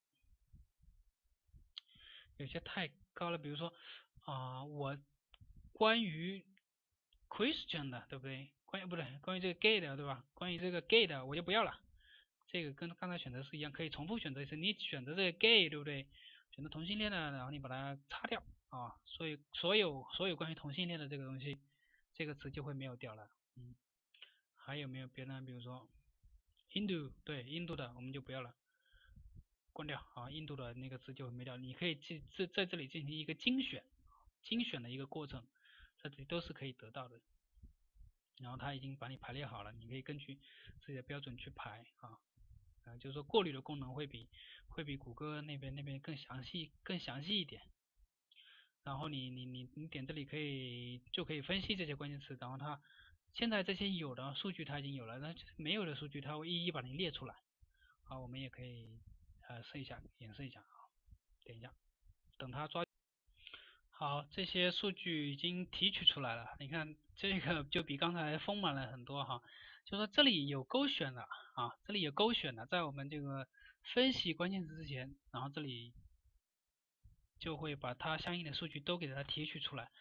些太高了，比如说我关于 Christian 的，对不对？关于这个 gay 的，对吧？关于这个 gay 的我就不要了， 这个跟刚才选择是一样，可以重复选择一次。你选择这个 gay 对不对？选择同性恋的，然后你把它擦掉啊，所以所有关于同性恋的这个东西，这个词就会没有掉了。还有没有别的？比如说印度，对印度的我们就不要了，关掉啊，印度的那个词就没掉。你可以在这里进行一个精选的一个过程，这里都是可以得到的。然后它已经把你排列好了，你可以根据自己的标准去排啊。就是说过滤的功能会比谷歌那边更详细一点。然后你点这里就可以分析这些关键词，然后它现在这些有的数据它已经有了，那没有的数据它会一一把你列出来。好，我们也可以试一下演示一下啊，点一下，等它抓。好，这些数据已经提取出来了，你看这个就比刚才丰满了很多哈。就说这里有勾选的啊，这里有勾选的，在我们这个分析关键词之前，然后这里就会把它相应的数据都给它提取出来。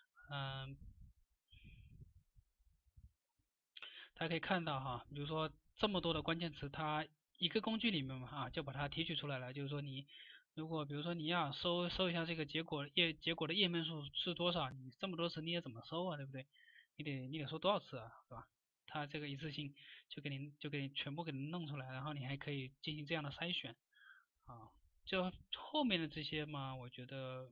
大家可以看到哈，比如说这么多的关键词，它一个工具里面嘛就把它提取出来了。就是说你如果比如说你要搜一下这个结果的页面数是多少，你这么多词你也怎么搜啊，对不对？你得搜多少次啊，是吧？它这个一次性就给你全部给你弄出来，然后你还可以进行这样的筛选啊。就后面的这些嘛，我觉得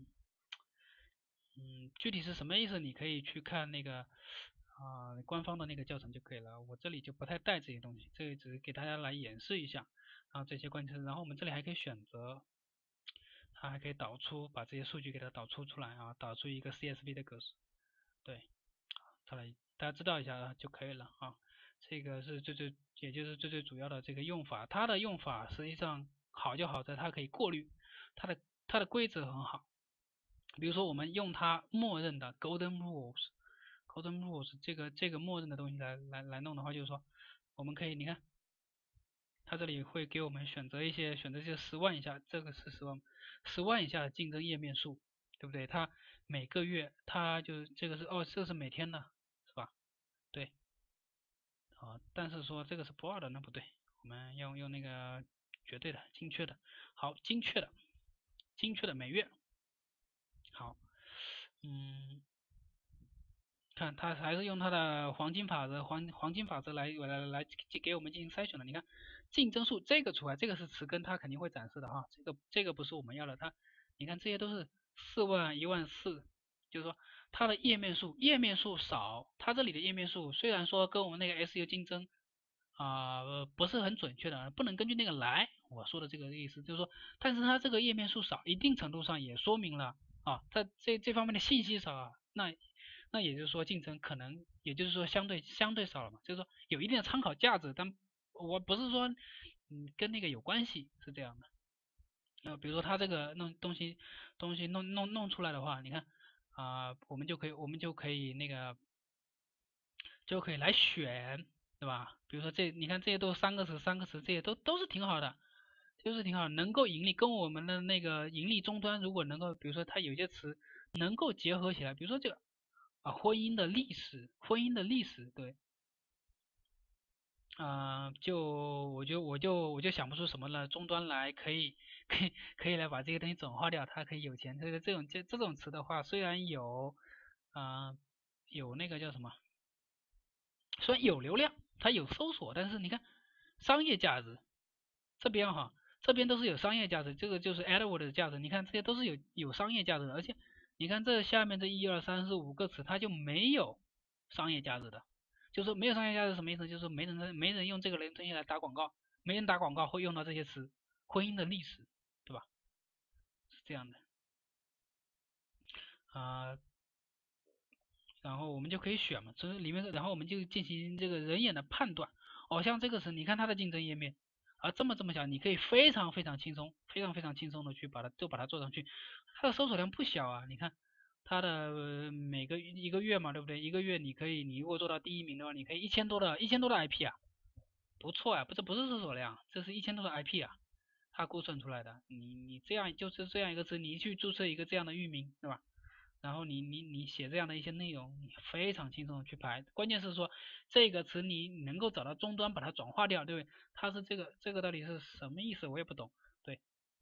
具体是什么意思，你可以去看那个官方的那个教程就可以了。我这里就不太带这些东西，这里只是给大家来演示一下，然后这些关键词，然后我们这里还可以选择，它还可以导出，把这些数据给它导出来啊，导出一个 CSV 的格式，对，再来大家知道一下就可以了啊。这个是也就是最主要的这个用法，它的用法实际上好就好在它可以过滤，它的规则很好。比如说我们用它默认的 Golden Rules 这个默认的东西来弄的话，就是说我们可以你看，它这里会给我们选择一些10万以下，这个是10万以下的竞争页面数，对不对？它每个月它就这个是每天的，是吧？对，但是说这个是不二的，那不对，我们要用那个绝对的精确的，好，精确的每月，好，看它还是用它的黄金法则，黄金法则来给我们进行筛选的。你看竞争数这个除外，这个是词根，它肯定会展示的哈。这个不是我们要的，你看这些都是4万、1万4，就是说它的页面数少，它这里的页面数虽然说跟我们那个 SEO 竞争不是很准确的，不能根据那个来。我说的这个意思就是说，但是它这个页面数少，一定程度上也说明了它这方面的信息少啊，那也就是说竞争可能，也就是说相对少了嘛，就是说有一定的参考价值，但我不是说跟那个有关系，是这样的。比如说它这个东西弄出来的话，你看我们就可以那个就可以来选，对吧？比如说你看这些都是3个词，这些都是挺好的，就是挺好，能够盈利，跟我们的那个盈利终端如果能够，比如说它有些词能够结合起来，比如说这个婚姻的历史，对，我就想不出什么了，终端来可以来把这个东西转化掉，它可以有钱，这种词的话，虽然有那个叫什么，虽然有流量，它有搜索，但是你看商业价值这边这边都是有商业价值，这个就是 AdWord 的价值，你看这些都是有商业价值的，而且你看这下面这1、2、3、4、5个词，它就没有商业价值的，就是没有商业价值什么意思？就是说没人用这个东西来打广告，没人打广告会用到这些词，婚姻的历史，对吧？是这样的啊。然后我们就可以选嘛，这里面，然后我们就进行这个人眼的判断。像这个词，你看它的竞争页面这么小，你可以非常轻松，非常轻松的去把它做上去。它的搜索量不小啊，你看它的一个月嘛，对不对？一个月你如果做到第1名的话，你可以1000多的IP 啊，不错啊，这不是搜索量，这是1000多的 IP 啊，它估算出来的。你这样就是这样一个词，你去注册一个这样的域名，对吧？ 然后你写这样的一些内容，你非常轻松的去排。关键是说这个词你能够找到终端把它转化掉，对不对？它是这个到底是什么意思？我也不懂。对，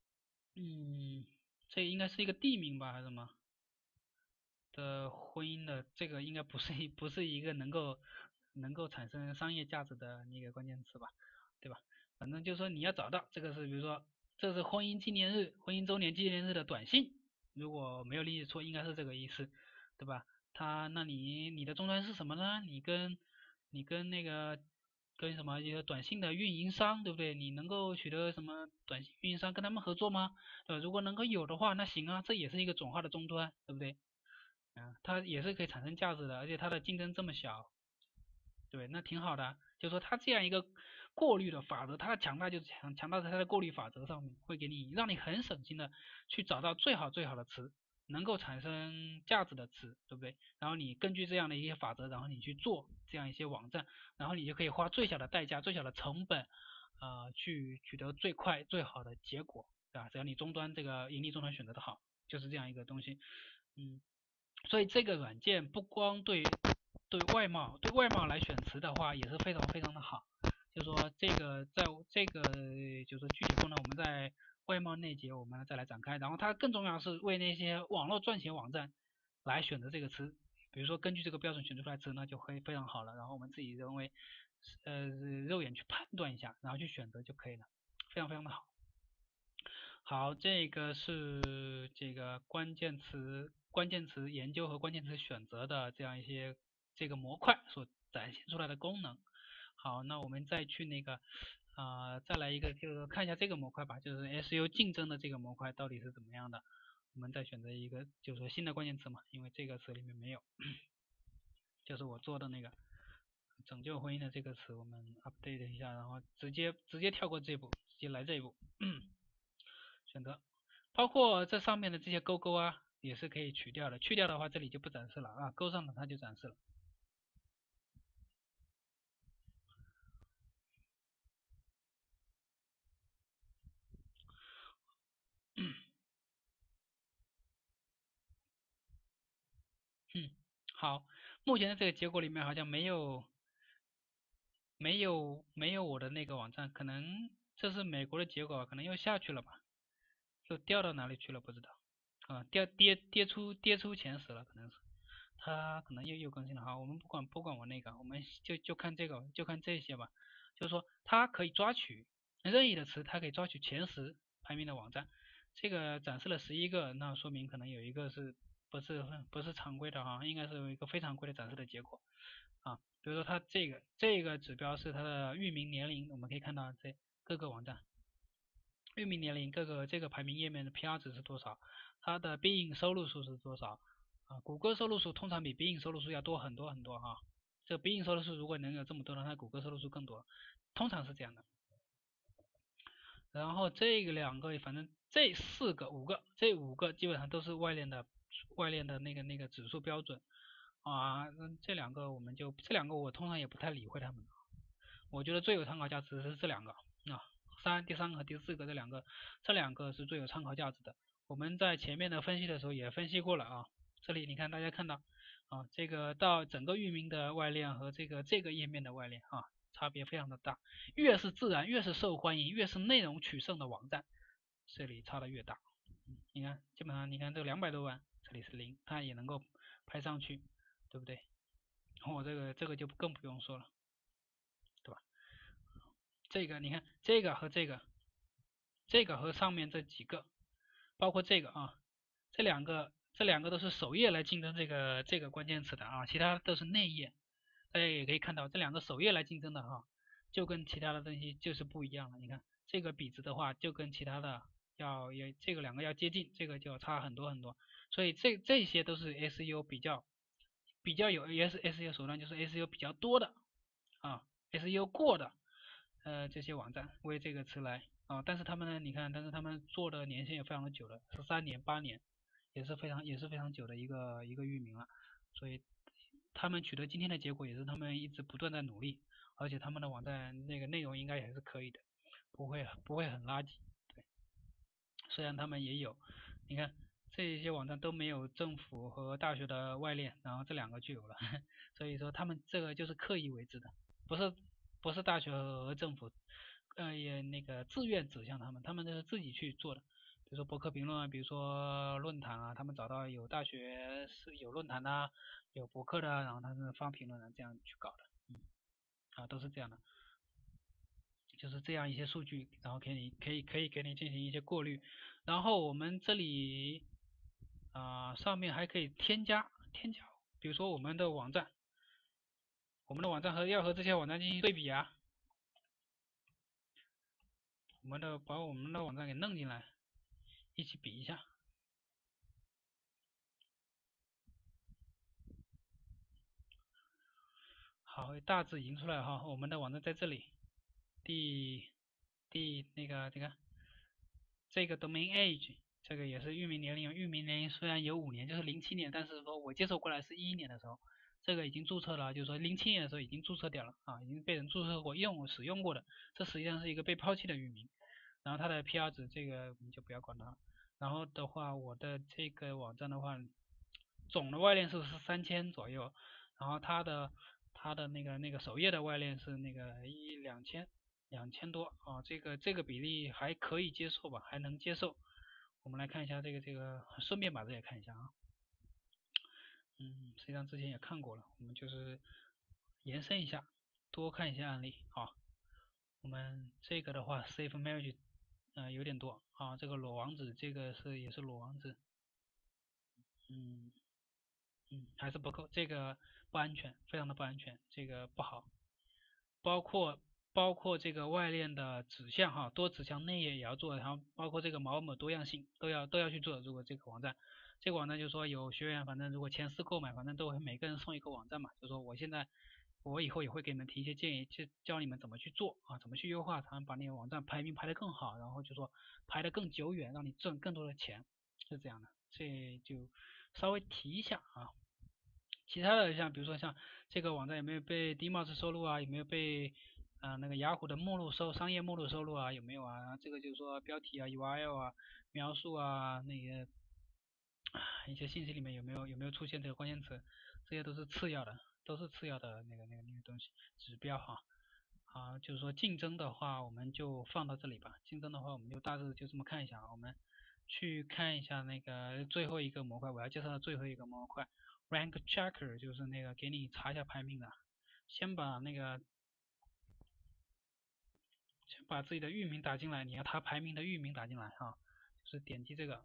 这应该是一个地名吧，还是什么的婚姻的？这个应该不是一个能够产生商业价值的那个关键词吧，对吧？反正就是说你要找到这个是，比如说这是婚姻纪念日、婚姻周年纪念日的短信，如果没有理解错，应该是这个意思，对吧？那你的终端是什么呢？你跟那个跟什么一个短信的运营商，对不对？你能够取得什么短信运营商跟他们合作吗？如果能够有的话，那行啊，这也是一个转化的终端，对不对？它也是可以产生价值的，而且它的竞争这么小，对，那挺好的。就是说它这样一个过滤的法则，它的强大就是强大在它的过滤法则上面，会让你很省心的去找到最好的词，能够产生价值的词，对不对？然后你根据这样的一些法则，然后你去做这样一些网站，然后你就可以花最小的代价、最小的成本，去取得最快最好的结果，对吧？只要你终端这个盈利终端选择的好，就是这样一个东西。所以这个软件不光对外贸来选词的话也是非常非常的好。就是说这个就是具体功能我们在外贸那节我们再来展开。然后它更重要的是为那些网络赚钱网站来选择这个词，比如说根据这个标准选出来词，那就会非常好了。然后我们自己认为肉眼去判断一下，然后去选择就可以了，非常非常的好。好，这个是这个关键词研究和关键词选择的这样一些这个模块所展现出来的功能。好，那我们再去再来一个，就是看一下这个模块吧，就是 SEO 竞争的这个模块到底是怎么样的。我们再选择一个，就是说新的关键词嘛，因为这个词里面没有，就是我做的那个拯救婚姻的这个词，我们 update 一下，然后直接跳过这一步，直接来这一步。选择，包括这上面的这些勾勾啊，也是可以取掉的。去掉的话，这里就不展示了啊，勾上了它就展示了。好，目前的这个结果里面好像没有我的那个网站，可能这是美国的结果，可能又下去了吧，又掉到哪里去了不知道啊，跌出前10了，可能是。它可能又更新了哈，我们不管我那个，我们就看这个，就看这些吧。就是说它可以抓取任意的词，它可以抓取前10排名的网站。这个展示了11个，那说明可能有一个不是常规的哈，应该是有一个非常规的展示的结果啊。比如说它这个指标是它的域名年龄，我们可以看到这各个网站域名年龄各个这个排名页面的 PR 值是多少，它的必应收录数是多少啊？谷歌收录数通常比必应收录数要多很多很多哈。这必应收录数如果能有这么多的话，那谷歌收录数更多，通常是这样的。然后这个两个，反正这5个这5个基本上都是外链的那个指数标准啊。这两个我通常也不太理会他们，我觉得最有参考价值是这两个啊。第三个和第4个这两个是最有参考价值的。我们在前面的分析的时候也分析过了啊。这里你看大家看到啊，这个到整个域名的外链和这个页面的外链啊，差别非常的大。越是自然，越是受欢迎，越是内容取胜的网站，这里差的越大。你看，基本上你看这200多万，这里是0，它也能够拍上去，对不对？我这个就更不用说了，对吧？这个你看，这个和上面这几个，包括这个啊，这两个都是首页来竞争这个关键词的啊，其他都是内页。大家也可以看到，这两个首页来竞争的哈，就跟其他的东西就是不一样了。你看这个比值的话，就跟其他的这个两个要接近，这个就差很多很多。所以这些都是 SEO 比较有 SEO 手段，就是 SEO 比较多的啊，SEO 过的这些网站为这个词来啊，但是他们呢，你看，但是他们做的年限也非常的久了，13年8年，也是非常久的一个域名了。所以他们取得今天的结果也是他们一直不断在努力，而且他们的网站那个内容应该也是可以的，不会很垃圾。对，虽然他们也有，你看这些网站都没有政府和大学的外链，然后这两个就有了，所以说他们这个就是刻意为之的，不是大学和政府，也那个自愿指向他们都是自己去做的，比如说博客评论啊，比如说论坛啊，他们找到有大学是有论坛的，有博客的，然后他们发评论啊，这样去搞的，都是这样的。就是这样一些数据，然后可以给你进行一些过滤，然后我们这里上面还可以添加，比如说我们的网站和这些网站进行对比啊，把我们的网站给弄进来，一起比一下。好，大致赢出来哈，我们的网站在这里，第那个这个 domain age， 这个也是域名年龄，域名年龄虽然有5年，就是07年，但是说我接手过来是11年的时候，这个已经注册了，就是说07年的时候已经注册掉了啊，已经被人注册过使用过的，这实际上是一个被抛弃的域名。然后它的 PR 值这个我们就不要管它了。然后的话，我的这个网站的话，总的外链数是3000左右，然后它的那个首页的外链是那个2000多啊，这个比例还可以接受吧，还能接受。我们来看一下这个，顺便把这也看一下啊。实际上之前也看过了，我们就是延伸一下，多看一些案例啊。我们这个的话，Safe Marriage 有点多啊，这个裸网址这个也是裸网址，嗯还是不够，这个不安全，非常的不安全，这个不好。包括这个外链的指向哈，多指向内页也要做，然后包括这个毛母多样性都要去做。如果这个网站就是说有学员，反正如果前4购买，反正都会每个人送一个网站嘛，就说我以后也会给你们提一些建议，去教你们怎么去做啊，怎么去优化，才能把你的网站排名排得更好，然后就说排得更久远，让你挣更多的钱，是这样的。这就稍微提一下啊。其他的像比如说像这个网站有没有被 DMOS 收录啊，有没有被那个雅虎的商业目录收录啊，有没有啊？这个就是说标题啊、URL 啊、描述啊那些一些信息里面有没有出现这个关键词，这些都是次要的，那个东西指标哈。就是说竞争的话，我们就放到这里吧。竞争的话，我们就大致就这么看一下啊。我们去看一下那个最后一个模块，我要介绍的最后一个模块，Rank Checker，就是那个给你查一下排名的。先把自己的域名打进来，你要它排名的域名打进来哈，就是点击这个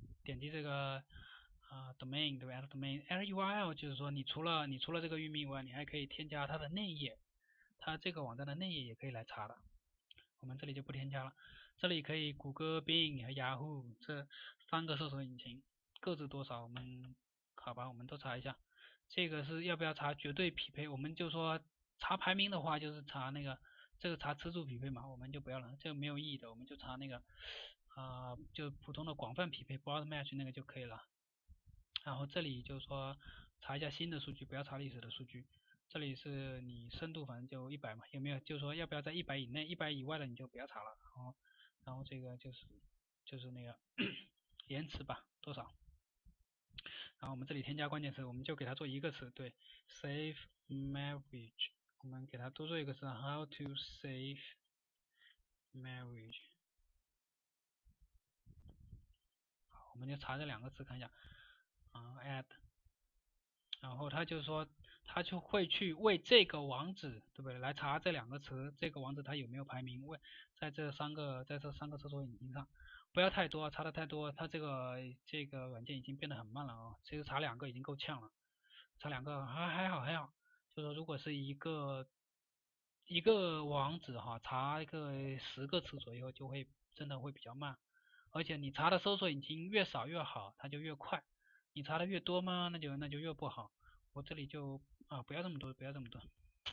domain 对吧？domain LURL 就是说你除了这个域名以外，你还可以添加它的内页，它这个网站的内页也可以来查的。我们这里就不添加了。这里可以谷歌、Bing 和雅虎这3个搜索引擎各自多少？好吧，我们都查一下。这个是要不要查绝对匹配？我们就说查排名的话，就是查这个查次数匹配嘛，我们就不要了，这个没有意义的，我们就查那个就普通的广泛匹配 broad match 那个就可以了。然后这里就是说查一下新的数据，不要查历史的数据。这里是你深度反正就100嘛，有没有？就是说要不要在100以内，100以外的你就不要查了。然后这个就是那个延迟吧，多少？然后我们这里添加关键词，我们就给它做一个词，对，save marriage，我们给它多做一个词，how to save marriage。好，我们就查这2个词看一下，add。然后他就说，他就会去为这个网址，对不对？来查这2个词，这个网址它有没有排名？在这三个搜索引擎上，不要太多，查的太多，它这个软件已经变得很慢了啊。其实查2个已经够呛了，查2个还好。就说如果是一个网址哈，查10个词左右，就会真的会比较慢。而且你查的搜索引擎越少越好，它就越快。你查的越多嘛，那就越不好。我这里就不要这么多，不要这么多，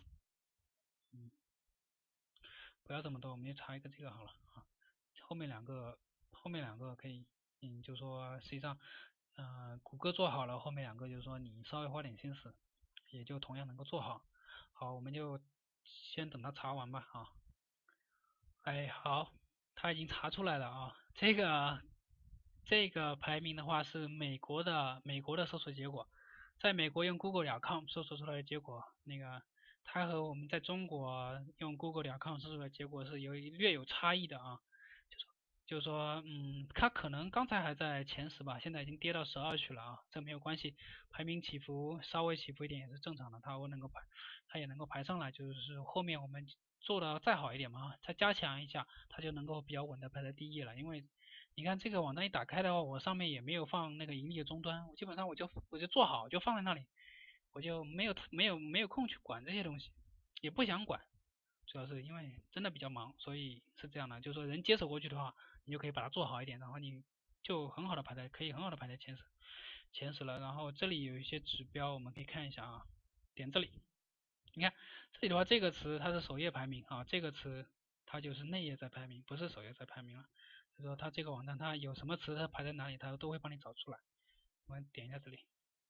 不要这么多，我们就查一个这个好了啊。后面两个可以，就说实际上，谷歌做好了，后面2个就是说你稍微花点心思，也就同样能够做好。好，我们就先等它查完吧啊。哎，好，他已经查出来了啊，这个这个排名的话是美国的搜索结果，在美国用 Google.com 搜索出来的结果，它和我们在中国用 Google.com 搜索的结果是略有差异的啊。就是说，它可能刚才还在前10吧，现在已经跌到12去了啊，这没有关系，排名起伏稍微起伏一点也是正常的，它也能够排上来，就是后面我们做的再好一点嘛，再加强一下，它就能够比较稳的排在第一了。因为你看这个网站一打开的话，我上面也没有放那个盈利的终端，我基本上我就做好就放在那里，我就没有空去管这些东西，也不想管。主要是因为真的比较忙，所以是这样的，就是说人接手过去的话，你就可以把它做好一点，然后你就可以很好的排在前十了。然后这里有一些指标，我们可以看一下啊，点这里，你看这里的话，这个词它是首页排名啊，这个词它就是内页在排名，不是首页在排名了。就是说它这个网站它有什么词它排在哪里，它都会帮你找出来。我们点一下这里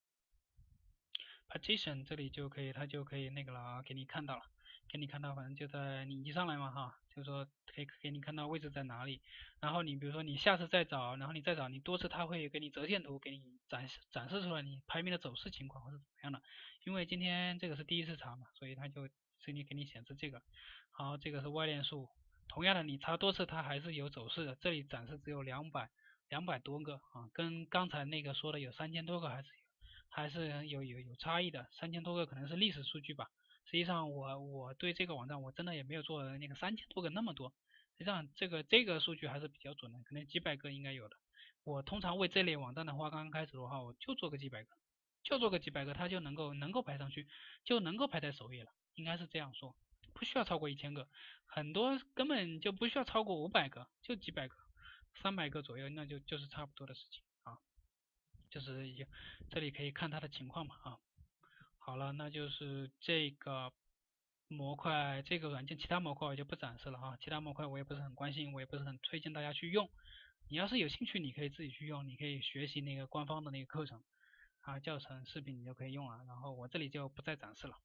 ，partition 这里就可以，它就可以那个了，给你看到了。给你看到，反正就在你一上来嘛哈，就是说可以给你看到位置在哪里，然后你比如说你下次再找，然后你再找你多次，它会给你折线图，给你展示出来你排名的走势情况或者怎么样的。因为今天这个是第一次查嘛，所以它就给你显示这个。好，这个是外链数，同样的你查多次它还是有走势的，这里展示只有200多个啊，跟刚才那个说的有3000多个还是有差异的，3000多个可能是历史数据吧。实际上我对这个网站我真的也没有做那个3000多个那么多，实际上这个数据还是比较准的，可能几百个应该有的。我通常为这类网站的话，刚刚开始的话，我就做个几百个，它就能够排上去，就能够排在首页了，应该是这样说，不需要超过1000个，很多根本就不需要超过500个，就几百个，300个左右，那就是差不多的事情啊，就是这里可以看它的情况嘛啊。好了，那就是这个模块，这个软件其他模块我就不展示了啊，其他模块我也不是很关心，我也不是很推荐大家去用。你要是有兴趣，你可以自己去用，你可以学习那个官方的那个课程啊，教程视频你就可以用了。然后我这里就不再展示了。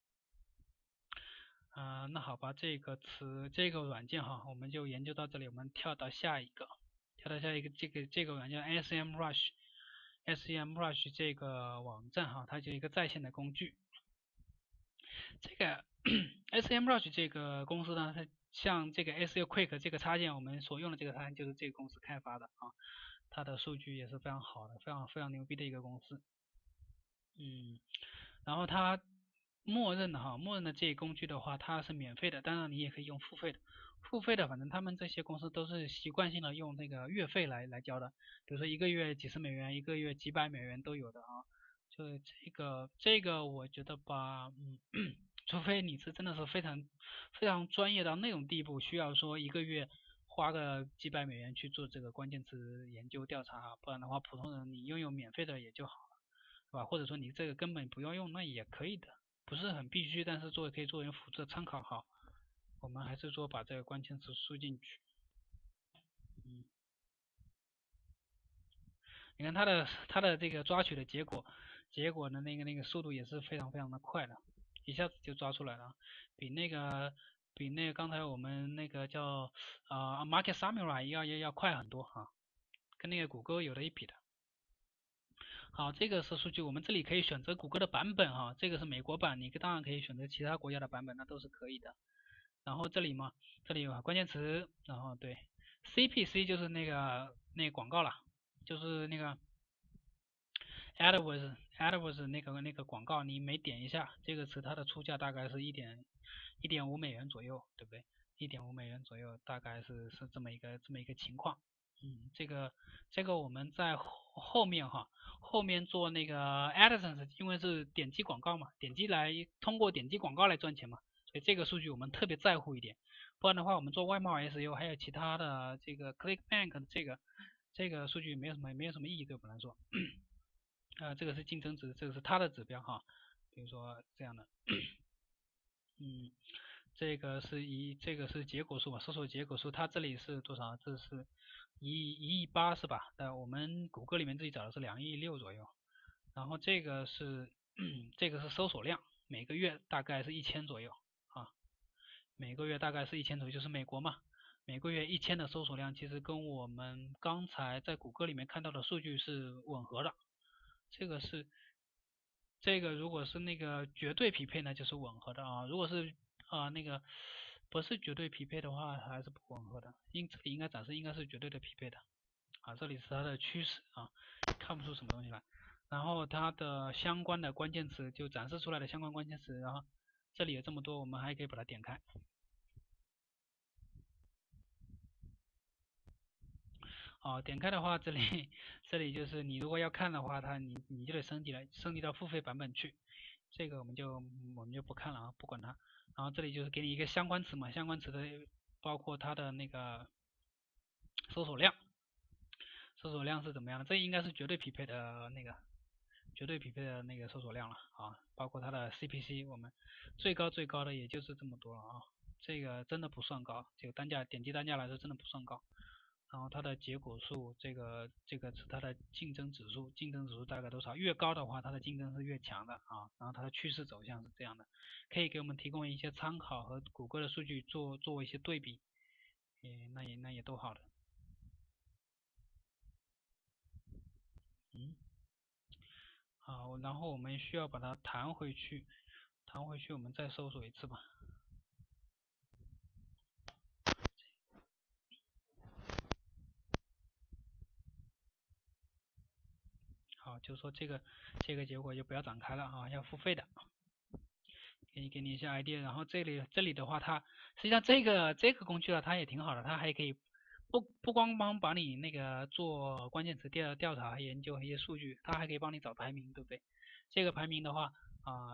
那好吧，这个软件哈，我们就研究到这里，我们跳到下一个，这个软件 SEMrush 这个网站哈，它就一个在线的工具。这个 SEMrush 这个公司呢，它像这个 SEO Quick 这个插件，我们所用的这个插件就是这个公司开发的啊，它的数据也是非常好的，非常非常牛逼的一个公司。然后它默认的这些工具的话，它是免费的，当然你也可以用付费的。付费的，反正他们这些公司都是习惯性的用那个月费来交的，比如说一个月几十美元，一个月几百美元都有的啊。就这个我觉得吧，除非你是真的是非常非常专业到那种地步，需要说一个月花个几百美元去做这个关键词研究调查，不然的话，普通人你拥有免费的也就好了，是吧？或者说你这个根本不要用，那也可以的，不是很必须，但是可以作为辅助参考哈。我们还是说把这个关键词输进去，嗯，你看它的这个抓取的结果的那个速度也是非常非常的快的，一下子就抓出来了，比那个刚才我们那个叫Market Samurai 要快很多哈，跟那个谷歌有的一比的。好，这个是数据，我们这里可以选择谷歌的版本哈，这个是美国版，你当然可以选择其他国家的版本，那都是可以的。然后这里有关键词，然后对 CPC 就是那个广告了，就是那个 AdWords 那个广告，你每点一下这个词，它的出价大概是1.5美元左右，对不对？1.5美元左右，大概是这么一个情况。这个我们在后面哈，后面做那个 AdSense，因为是点击广告嘛，通过点击广告来赚钱嘛，所以这个数据我们特别在乎一点。不然的话，我们做外贸 SEO 还有其他的这个 ClickBank 的这个数据没有什么意义对我们来说。这个是竞争值，这个是它的指标哈，比如说这样的，这个是结果数嘛，搜索结果数，它这里是多少？这是1亿8是吧？我们谷歌里面自己找的是2亿6左右，然后这个是搜索量，每个月大概是1000左右啊，每个月大概是1000左右，就是美国嘛， 每个月1000的搜索量，其实跟我们刚才在谷歌里面看到的数据是吻合的。这个如果是那个绝对匹配呢，就是吻合的啊。如果是那个不是绝对匹配的话，还是不吻合的。这里应该展示应该是绝对的匹配的啊。这里是它的趋势啊，看不出什么东西来。然后它的相关的关键词就展示出来的相关关键词，然后这里有这么多，我们还可以把它点开。点开的话，这里就是你如果要看的话，你就得升级到付费版本去。这个我们就不看了啊，不管它。然后这里就是给你一个相关词嘛，相关词的包括它的那个搜索量，搜索量是怎么样的？这应该是绝对匹配的那个搜索量了啊，包括它的 CPC，我们最高的也就是这么多了啊，这个真的不算高，就点击单价来说真的不算高。然后它的结果数，这个是它的竞争指数，竞争指数大概多少？越高的话，它的竞争是越强的啊。然后它的趋势走向是这样的，可以给我们提供一些参考和谷歌的数据做一些对比，那也都好的。好，然后我们需要把它弹回去，我们再搜索一次吧。好，就说这个结果就不要展开了啊，要付费的。给你一下 idea，然后这里的话，它实际上这个工具呢，它也挺好的，它还可以不光把你那个做关键词调查研究一些数据，它还可以帮你找排名，对不对？这个排名的话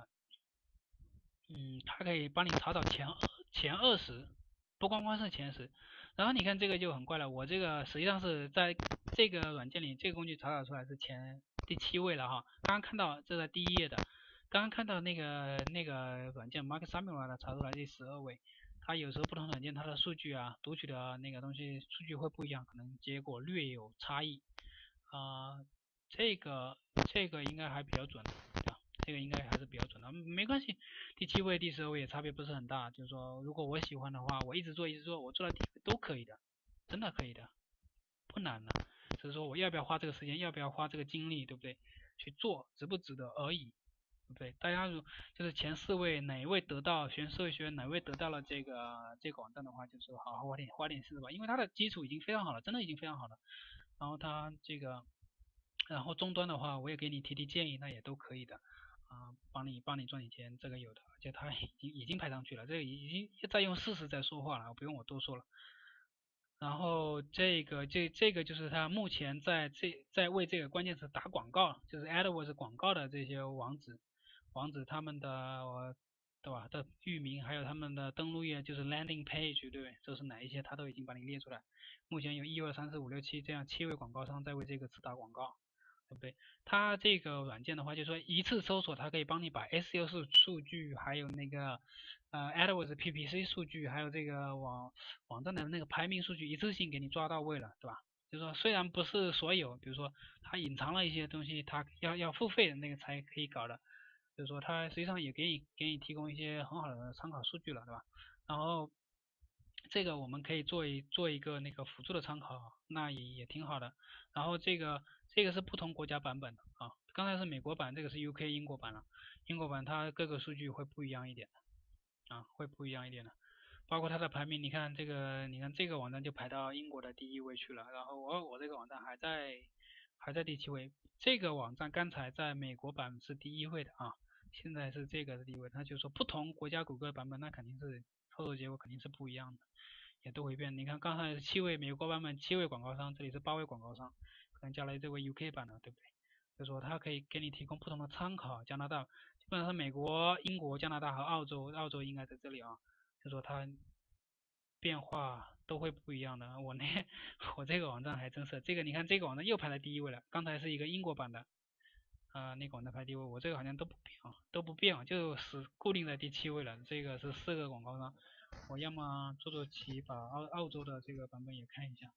它可以帮你查找前20，不光是前10。然后你看这个就很怪了，我这个实际上是在这个软件里，这个工具查找出来是第7位了哈。刚刚看到这在第1页的，刚刚看到那个软件 Mark Samuel 的查出来第12位。它有时候不同软件它的数据读取的那个东西数据会不一样，可能结果略有差异啊。这个应该还比较准的。这个应该还是比较准的，没关系。第7位、第12位也差别不是很大，就是说，如果我喜欢的话，我一直做，我做到第1位都可以的，真的可以的，不难的。只是说我要不要花这个时间，要不要花这个精力，对不对？去做值不值得而已，对不对？大家就是前4位哪一位得到选社会学哪位得到了这个网站的话，就是好好花点心思吧，因为它的基础已经非常好了，真的已经非常好了。然后它这个，然后终端的话，我也给你提建议，那也都可以的。帮你赚点钱，这个有的，而且它已经排上去了，这个已经在用事实在说话了，不用我多说了。然后这个就是它目前在为这个关键词打广告，就是 AdWords 广告的这些网址他们的对吧的域名，还有他们的登录页就是 landing page，对不对？这是哪一些，它都已经把你列出来。目前有1、2、3、4、5、6、7这样7位广告商在为这个词打广告。对不对？它这个软件的话，就是说一次搜索，它可以帮你把 SEO 数据，还有那个AdWords PPC 数据，还有这个网站的那个排名数据，一次性给你抓到位了，对吧？就是说虽然不是所有，比如说它隐藏了一些东西，它要付费的那个才可以搞的，就是说它实际上也给你提供一些很好的参考数据了，对吧？然后这个我们可以做一个那个辅助的参考，那也挺好的。然后这个是不同国家版本的啊，刚才是美国版，这个是 UK 英国版了。英国版它各个数据会不一样一点会不一样一点的。包括它的排名，你看这个网站就排到英国的第1位去了，然后我这个网站还在第7位。这个网站刚才在美国版是第1位的啊，现在是这个是第1位。那就是说不同国家谷歌版本，那肯定是操作结果肯定是不一样的，也都会变。你看刚才是7位美国版本7位广告商，这里是8位广告商，可能加了这位 UK 版的，对不对？就是说它可以给你提供不同的参考。加拿大基本上是美国、英国、加拿大和澳洲，澳洲应该在这里啊。就说它变化都会不一样的。我这个网站还真是，这个你看这个网站又排在第1位了，刚才是一个英国版的那个网站排第1位，我这个好像都不变就是固定在第7位了。这个是4个广告商，我要么做题把澳洲的这个版本也看一下，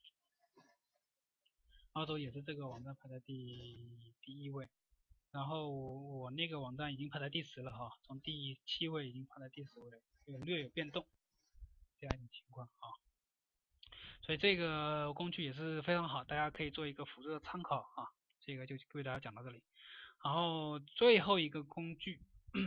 澳洲也是这个网站排在第1位。然后我那个网站已经排在第10了哈，从第7位已经排在第10位了，略有变动这样一种情况啊。 所以这个工具也是非常好，大家可以做一个辅助的参考啊。这个就为大家讲到这里。然后最后一个工具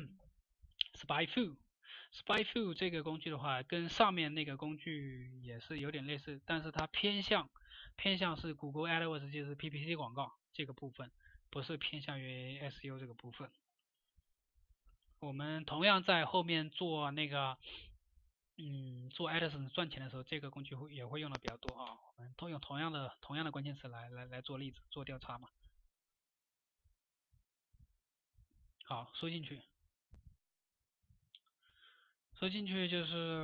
SpyFu 这个工具的话，跟上面那个工具也是有点类似，但是它偏向是 Google AdWords，就是 PPC 广告这个部分，不是偏向于 SEO 这个部分。我们同样在后面做那个做 AdSense 赚钱的时候，这个工具也会用的比较多啊。我们都用同样的关键词来做例子做调查嘛。好，输进去就是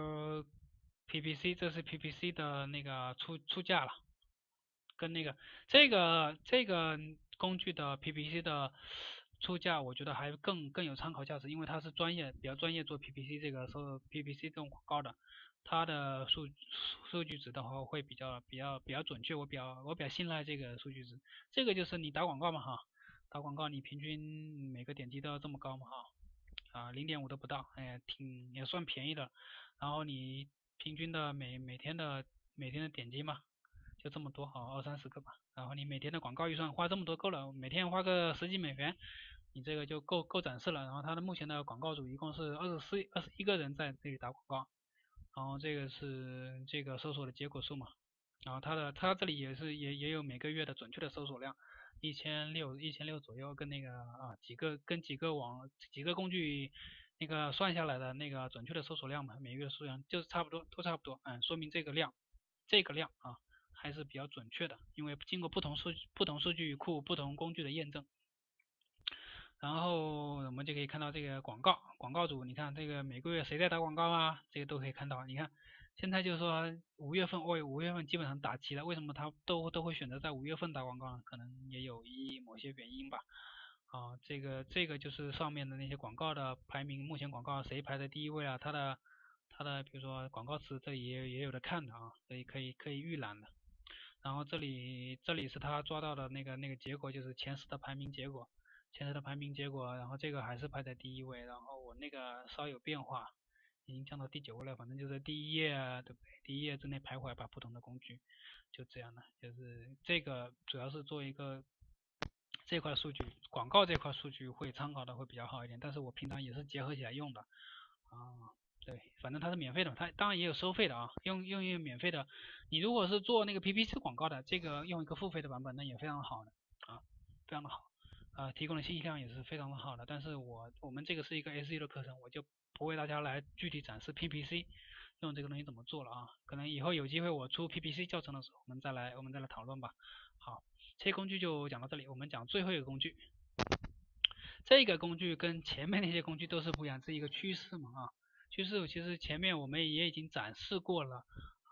PPC， 这是 PPC 的那个出价了，跟那个这个工具的 PPC 的出价，我觉得还更有参考价值，因为它是比较专业做 PPC 这个PPC 这种广告的，它的数据值的话会比较准确，我比较信赖这个数据值。这个就是你打广告嘛哈，打广告你平均每个点击都要这么高嘛哈。0.5都不到，哎，也算便宜的。然后你平均的每天的点击嘛，就这么多，好20-30个吧。然后你每天的广告预算花这么多够了，每天花个10几美元，你这个就够展示了。然后它的目前的广告主一共是21个人在这里打广告，然后这个是这个搜索的结果数嘛。然后它这里也有每个月的准确的搜索量。1600左右，跟那个几个工具那个算下来的那个准确的搜索量嘛，每月数量就是都差不多，说明这个量啊还是比较准确的，因为经过不同数据库、不同工具的验证。然后我们就可以看到这个广告主，你看这个每个月谁在打广告啊，这个都可以看到。你看现在就是说5月份基本上打齐了，为什么他都会选择在5月份打广告呢？可能也有某些原因吧。这个就是上面的那些广告的排名，目前广告谁排在第一位啊？它的比如说广告词这里也有的看的啊，所以可以预览的。然后这里是他抓到的那个结果，就是前十的排名结果。然后这个还是排在第一位，然后我那个稍有变化，已经降到第9位了，反正就是第一页啊，对不对？第一页之内徘徊吧，不同的工具，就这样的，就是这个主要是做一个这块数据，广告这块数据会参考的会比较好一点，但是我平常也是结合起来用的对，反正它是免费的，它当然也有收费的啊，用免费的，你如果是做那个 PPC 广告的，这个用一个付费的版本，那也非常好的非常的好。提供的信息量也是非常的好的，但是我们这个是一个 SEO 的课程，我就不为大家来具体展示 PPC 用这个东西怎么做了啊，可能以后有机会我出 PPC 教程的时候，我们再来讨论吧。好，这些工具就讲到这里，我们讲最后一个工具。这个工具跟前面那些工具都是不一样，是一个趋势嘛趋势其实前面我们也已经展示过了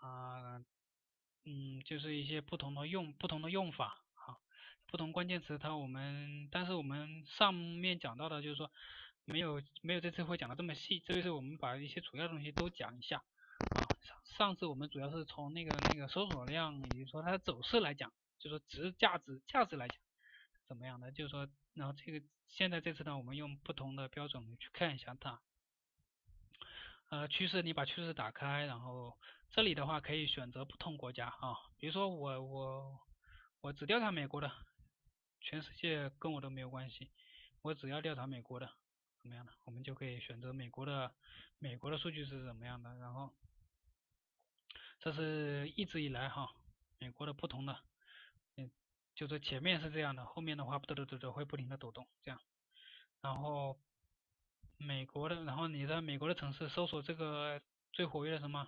就是一些不同的用法不同关键词但是我们上面讲到的就是说没有这次会讲的这么细，这次我们把一些主要的东西都讲一下上次我们主要是从那个搜索量以及说它的走势来讲，就是说价值来讲怎么样的，就是说然后现在这次呢，我们用不同的标准去看一下它趋势，你把趋势打开，然后这里的话可以选择不同国家比如说我只调查美国的，全世界跟我都没有关系，我只要调查美国的怎么样的，我们就可以选择美国的数据是怎么样的，然后这是一直以来美国的不同的就是前面是这样的，后面的话会不停的抖动这样，然后然后你在美国的城市搜索这个最活跃的什么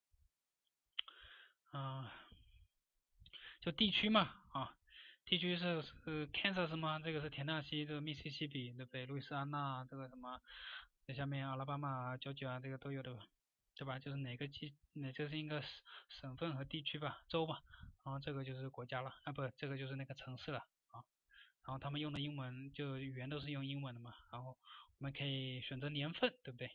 就地区嘛地区是Kansas 吗？这个是田纳西，这个密西西比对不对？路易斯安那这个什么，在下面阿拉巴马、乔治亚这个都有的，对吧？就是这是一个省份和地区吧，州吧，然后这个就是国家了不，这个就是那个城市了然后他们用的英文就语言都是用英文的嘛，然后我们可以选择年份，对不对？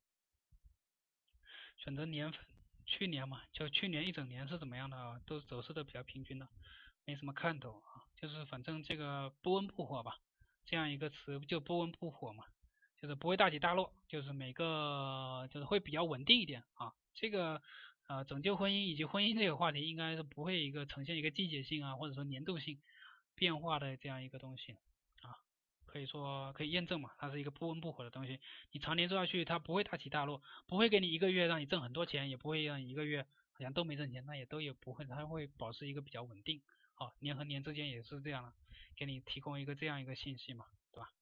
选择年份，去年嘛，就去年一整年是怎么样的都走势的比较平均的，没什么看头就是反正这个不温不火吧，这样一个词就不温不火嘛，就是不会大起大落，就是每个就是会比较稳定一点这个拯救婚姻以及婚姻这个话题应该是不会呈现一个季节性啊，或者说年度性变化的这样一个东西啊，可以说可以验证嘛，它是一个不温不火的东西，你常年做下去，它不会大起大落，不会给你一个月让你挣很多钱，也不会让你一个月好像都没挣钱，那也不会，它会保持一个比较稳定，年和年之间也是这样的，给你提供一个这样一个信息嘛，对吧？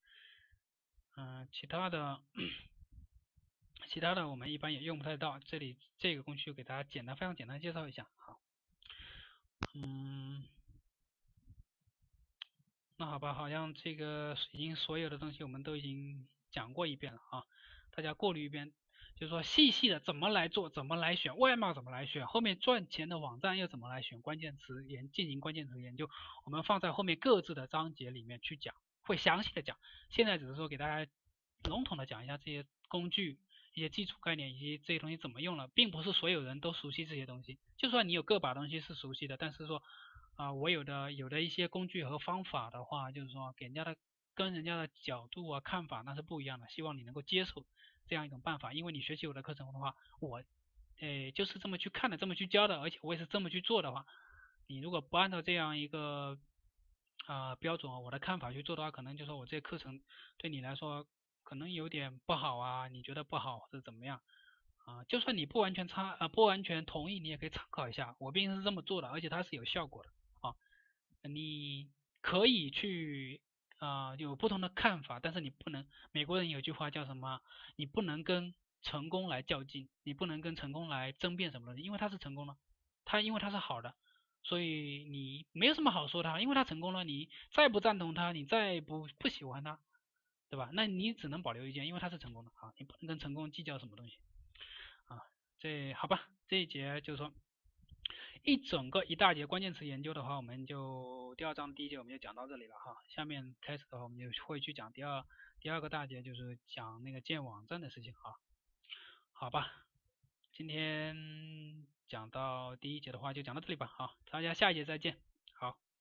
其他的我们一般也用不太到，这里这个工具给大家非常简单介绍一下。好，那好吧，好像这个已经所有的东西我们都已经讲过一遍了啊，大家过滤一遍，就是说细细的怎么来做，怎么来选外贸，怎么来选，后面赚钱的网站又怎么来选关键词进行关键词研究，我们放在后面各自的章节里面去讲，会详细的讲。现在只是说给大家笼统的讲一下这些工具、一些基础概念以及这些东西怎么用了，并不是所有人都熟悉这些东西。就算你有个把东西是熟悉的，但是说我有的一些工具和方法的话，就是说给人家的跟人家的角度啊看法那是不一样的，希望你能够接受这样一种办法，因为你学习我的课程的话，我就是这么去看的，这么去教的，而且我也是这么去做的话，你如果不按照这样一个标准我的看法去做的话，可能就说我这课程对你来说可能有点不好啊，你觉得不好或者怎么样就算你不完全同意，你也可以参考一下，我毕竟是这么做的，而且它是有效果的啊，你可以去有不同的看法，但是你不能，美国人有句话叫什么？你不能跟成功来较劲，你不能跟成功来争辩什么东西，因为他是成功了，因为他是好的，所以你没有什么好说的，因为他成功了，你再不赞同他，你再不喜欢他，对吧？那你只能保留意见，因为他是成功的啊，你不能跟成功计较什么东西啊。好吧，这一节就是说一大节关键词研究的话，我们就第二章第一节我们就讲到这里了哈。下面开始的话，我们就会去讲第二个大节，就是讲那个建网站的事情哈。好吧，今天讲到第一节的话就讲到这里吧，好，大家下一节再见，好。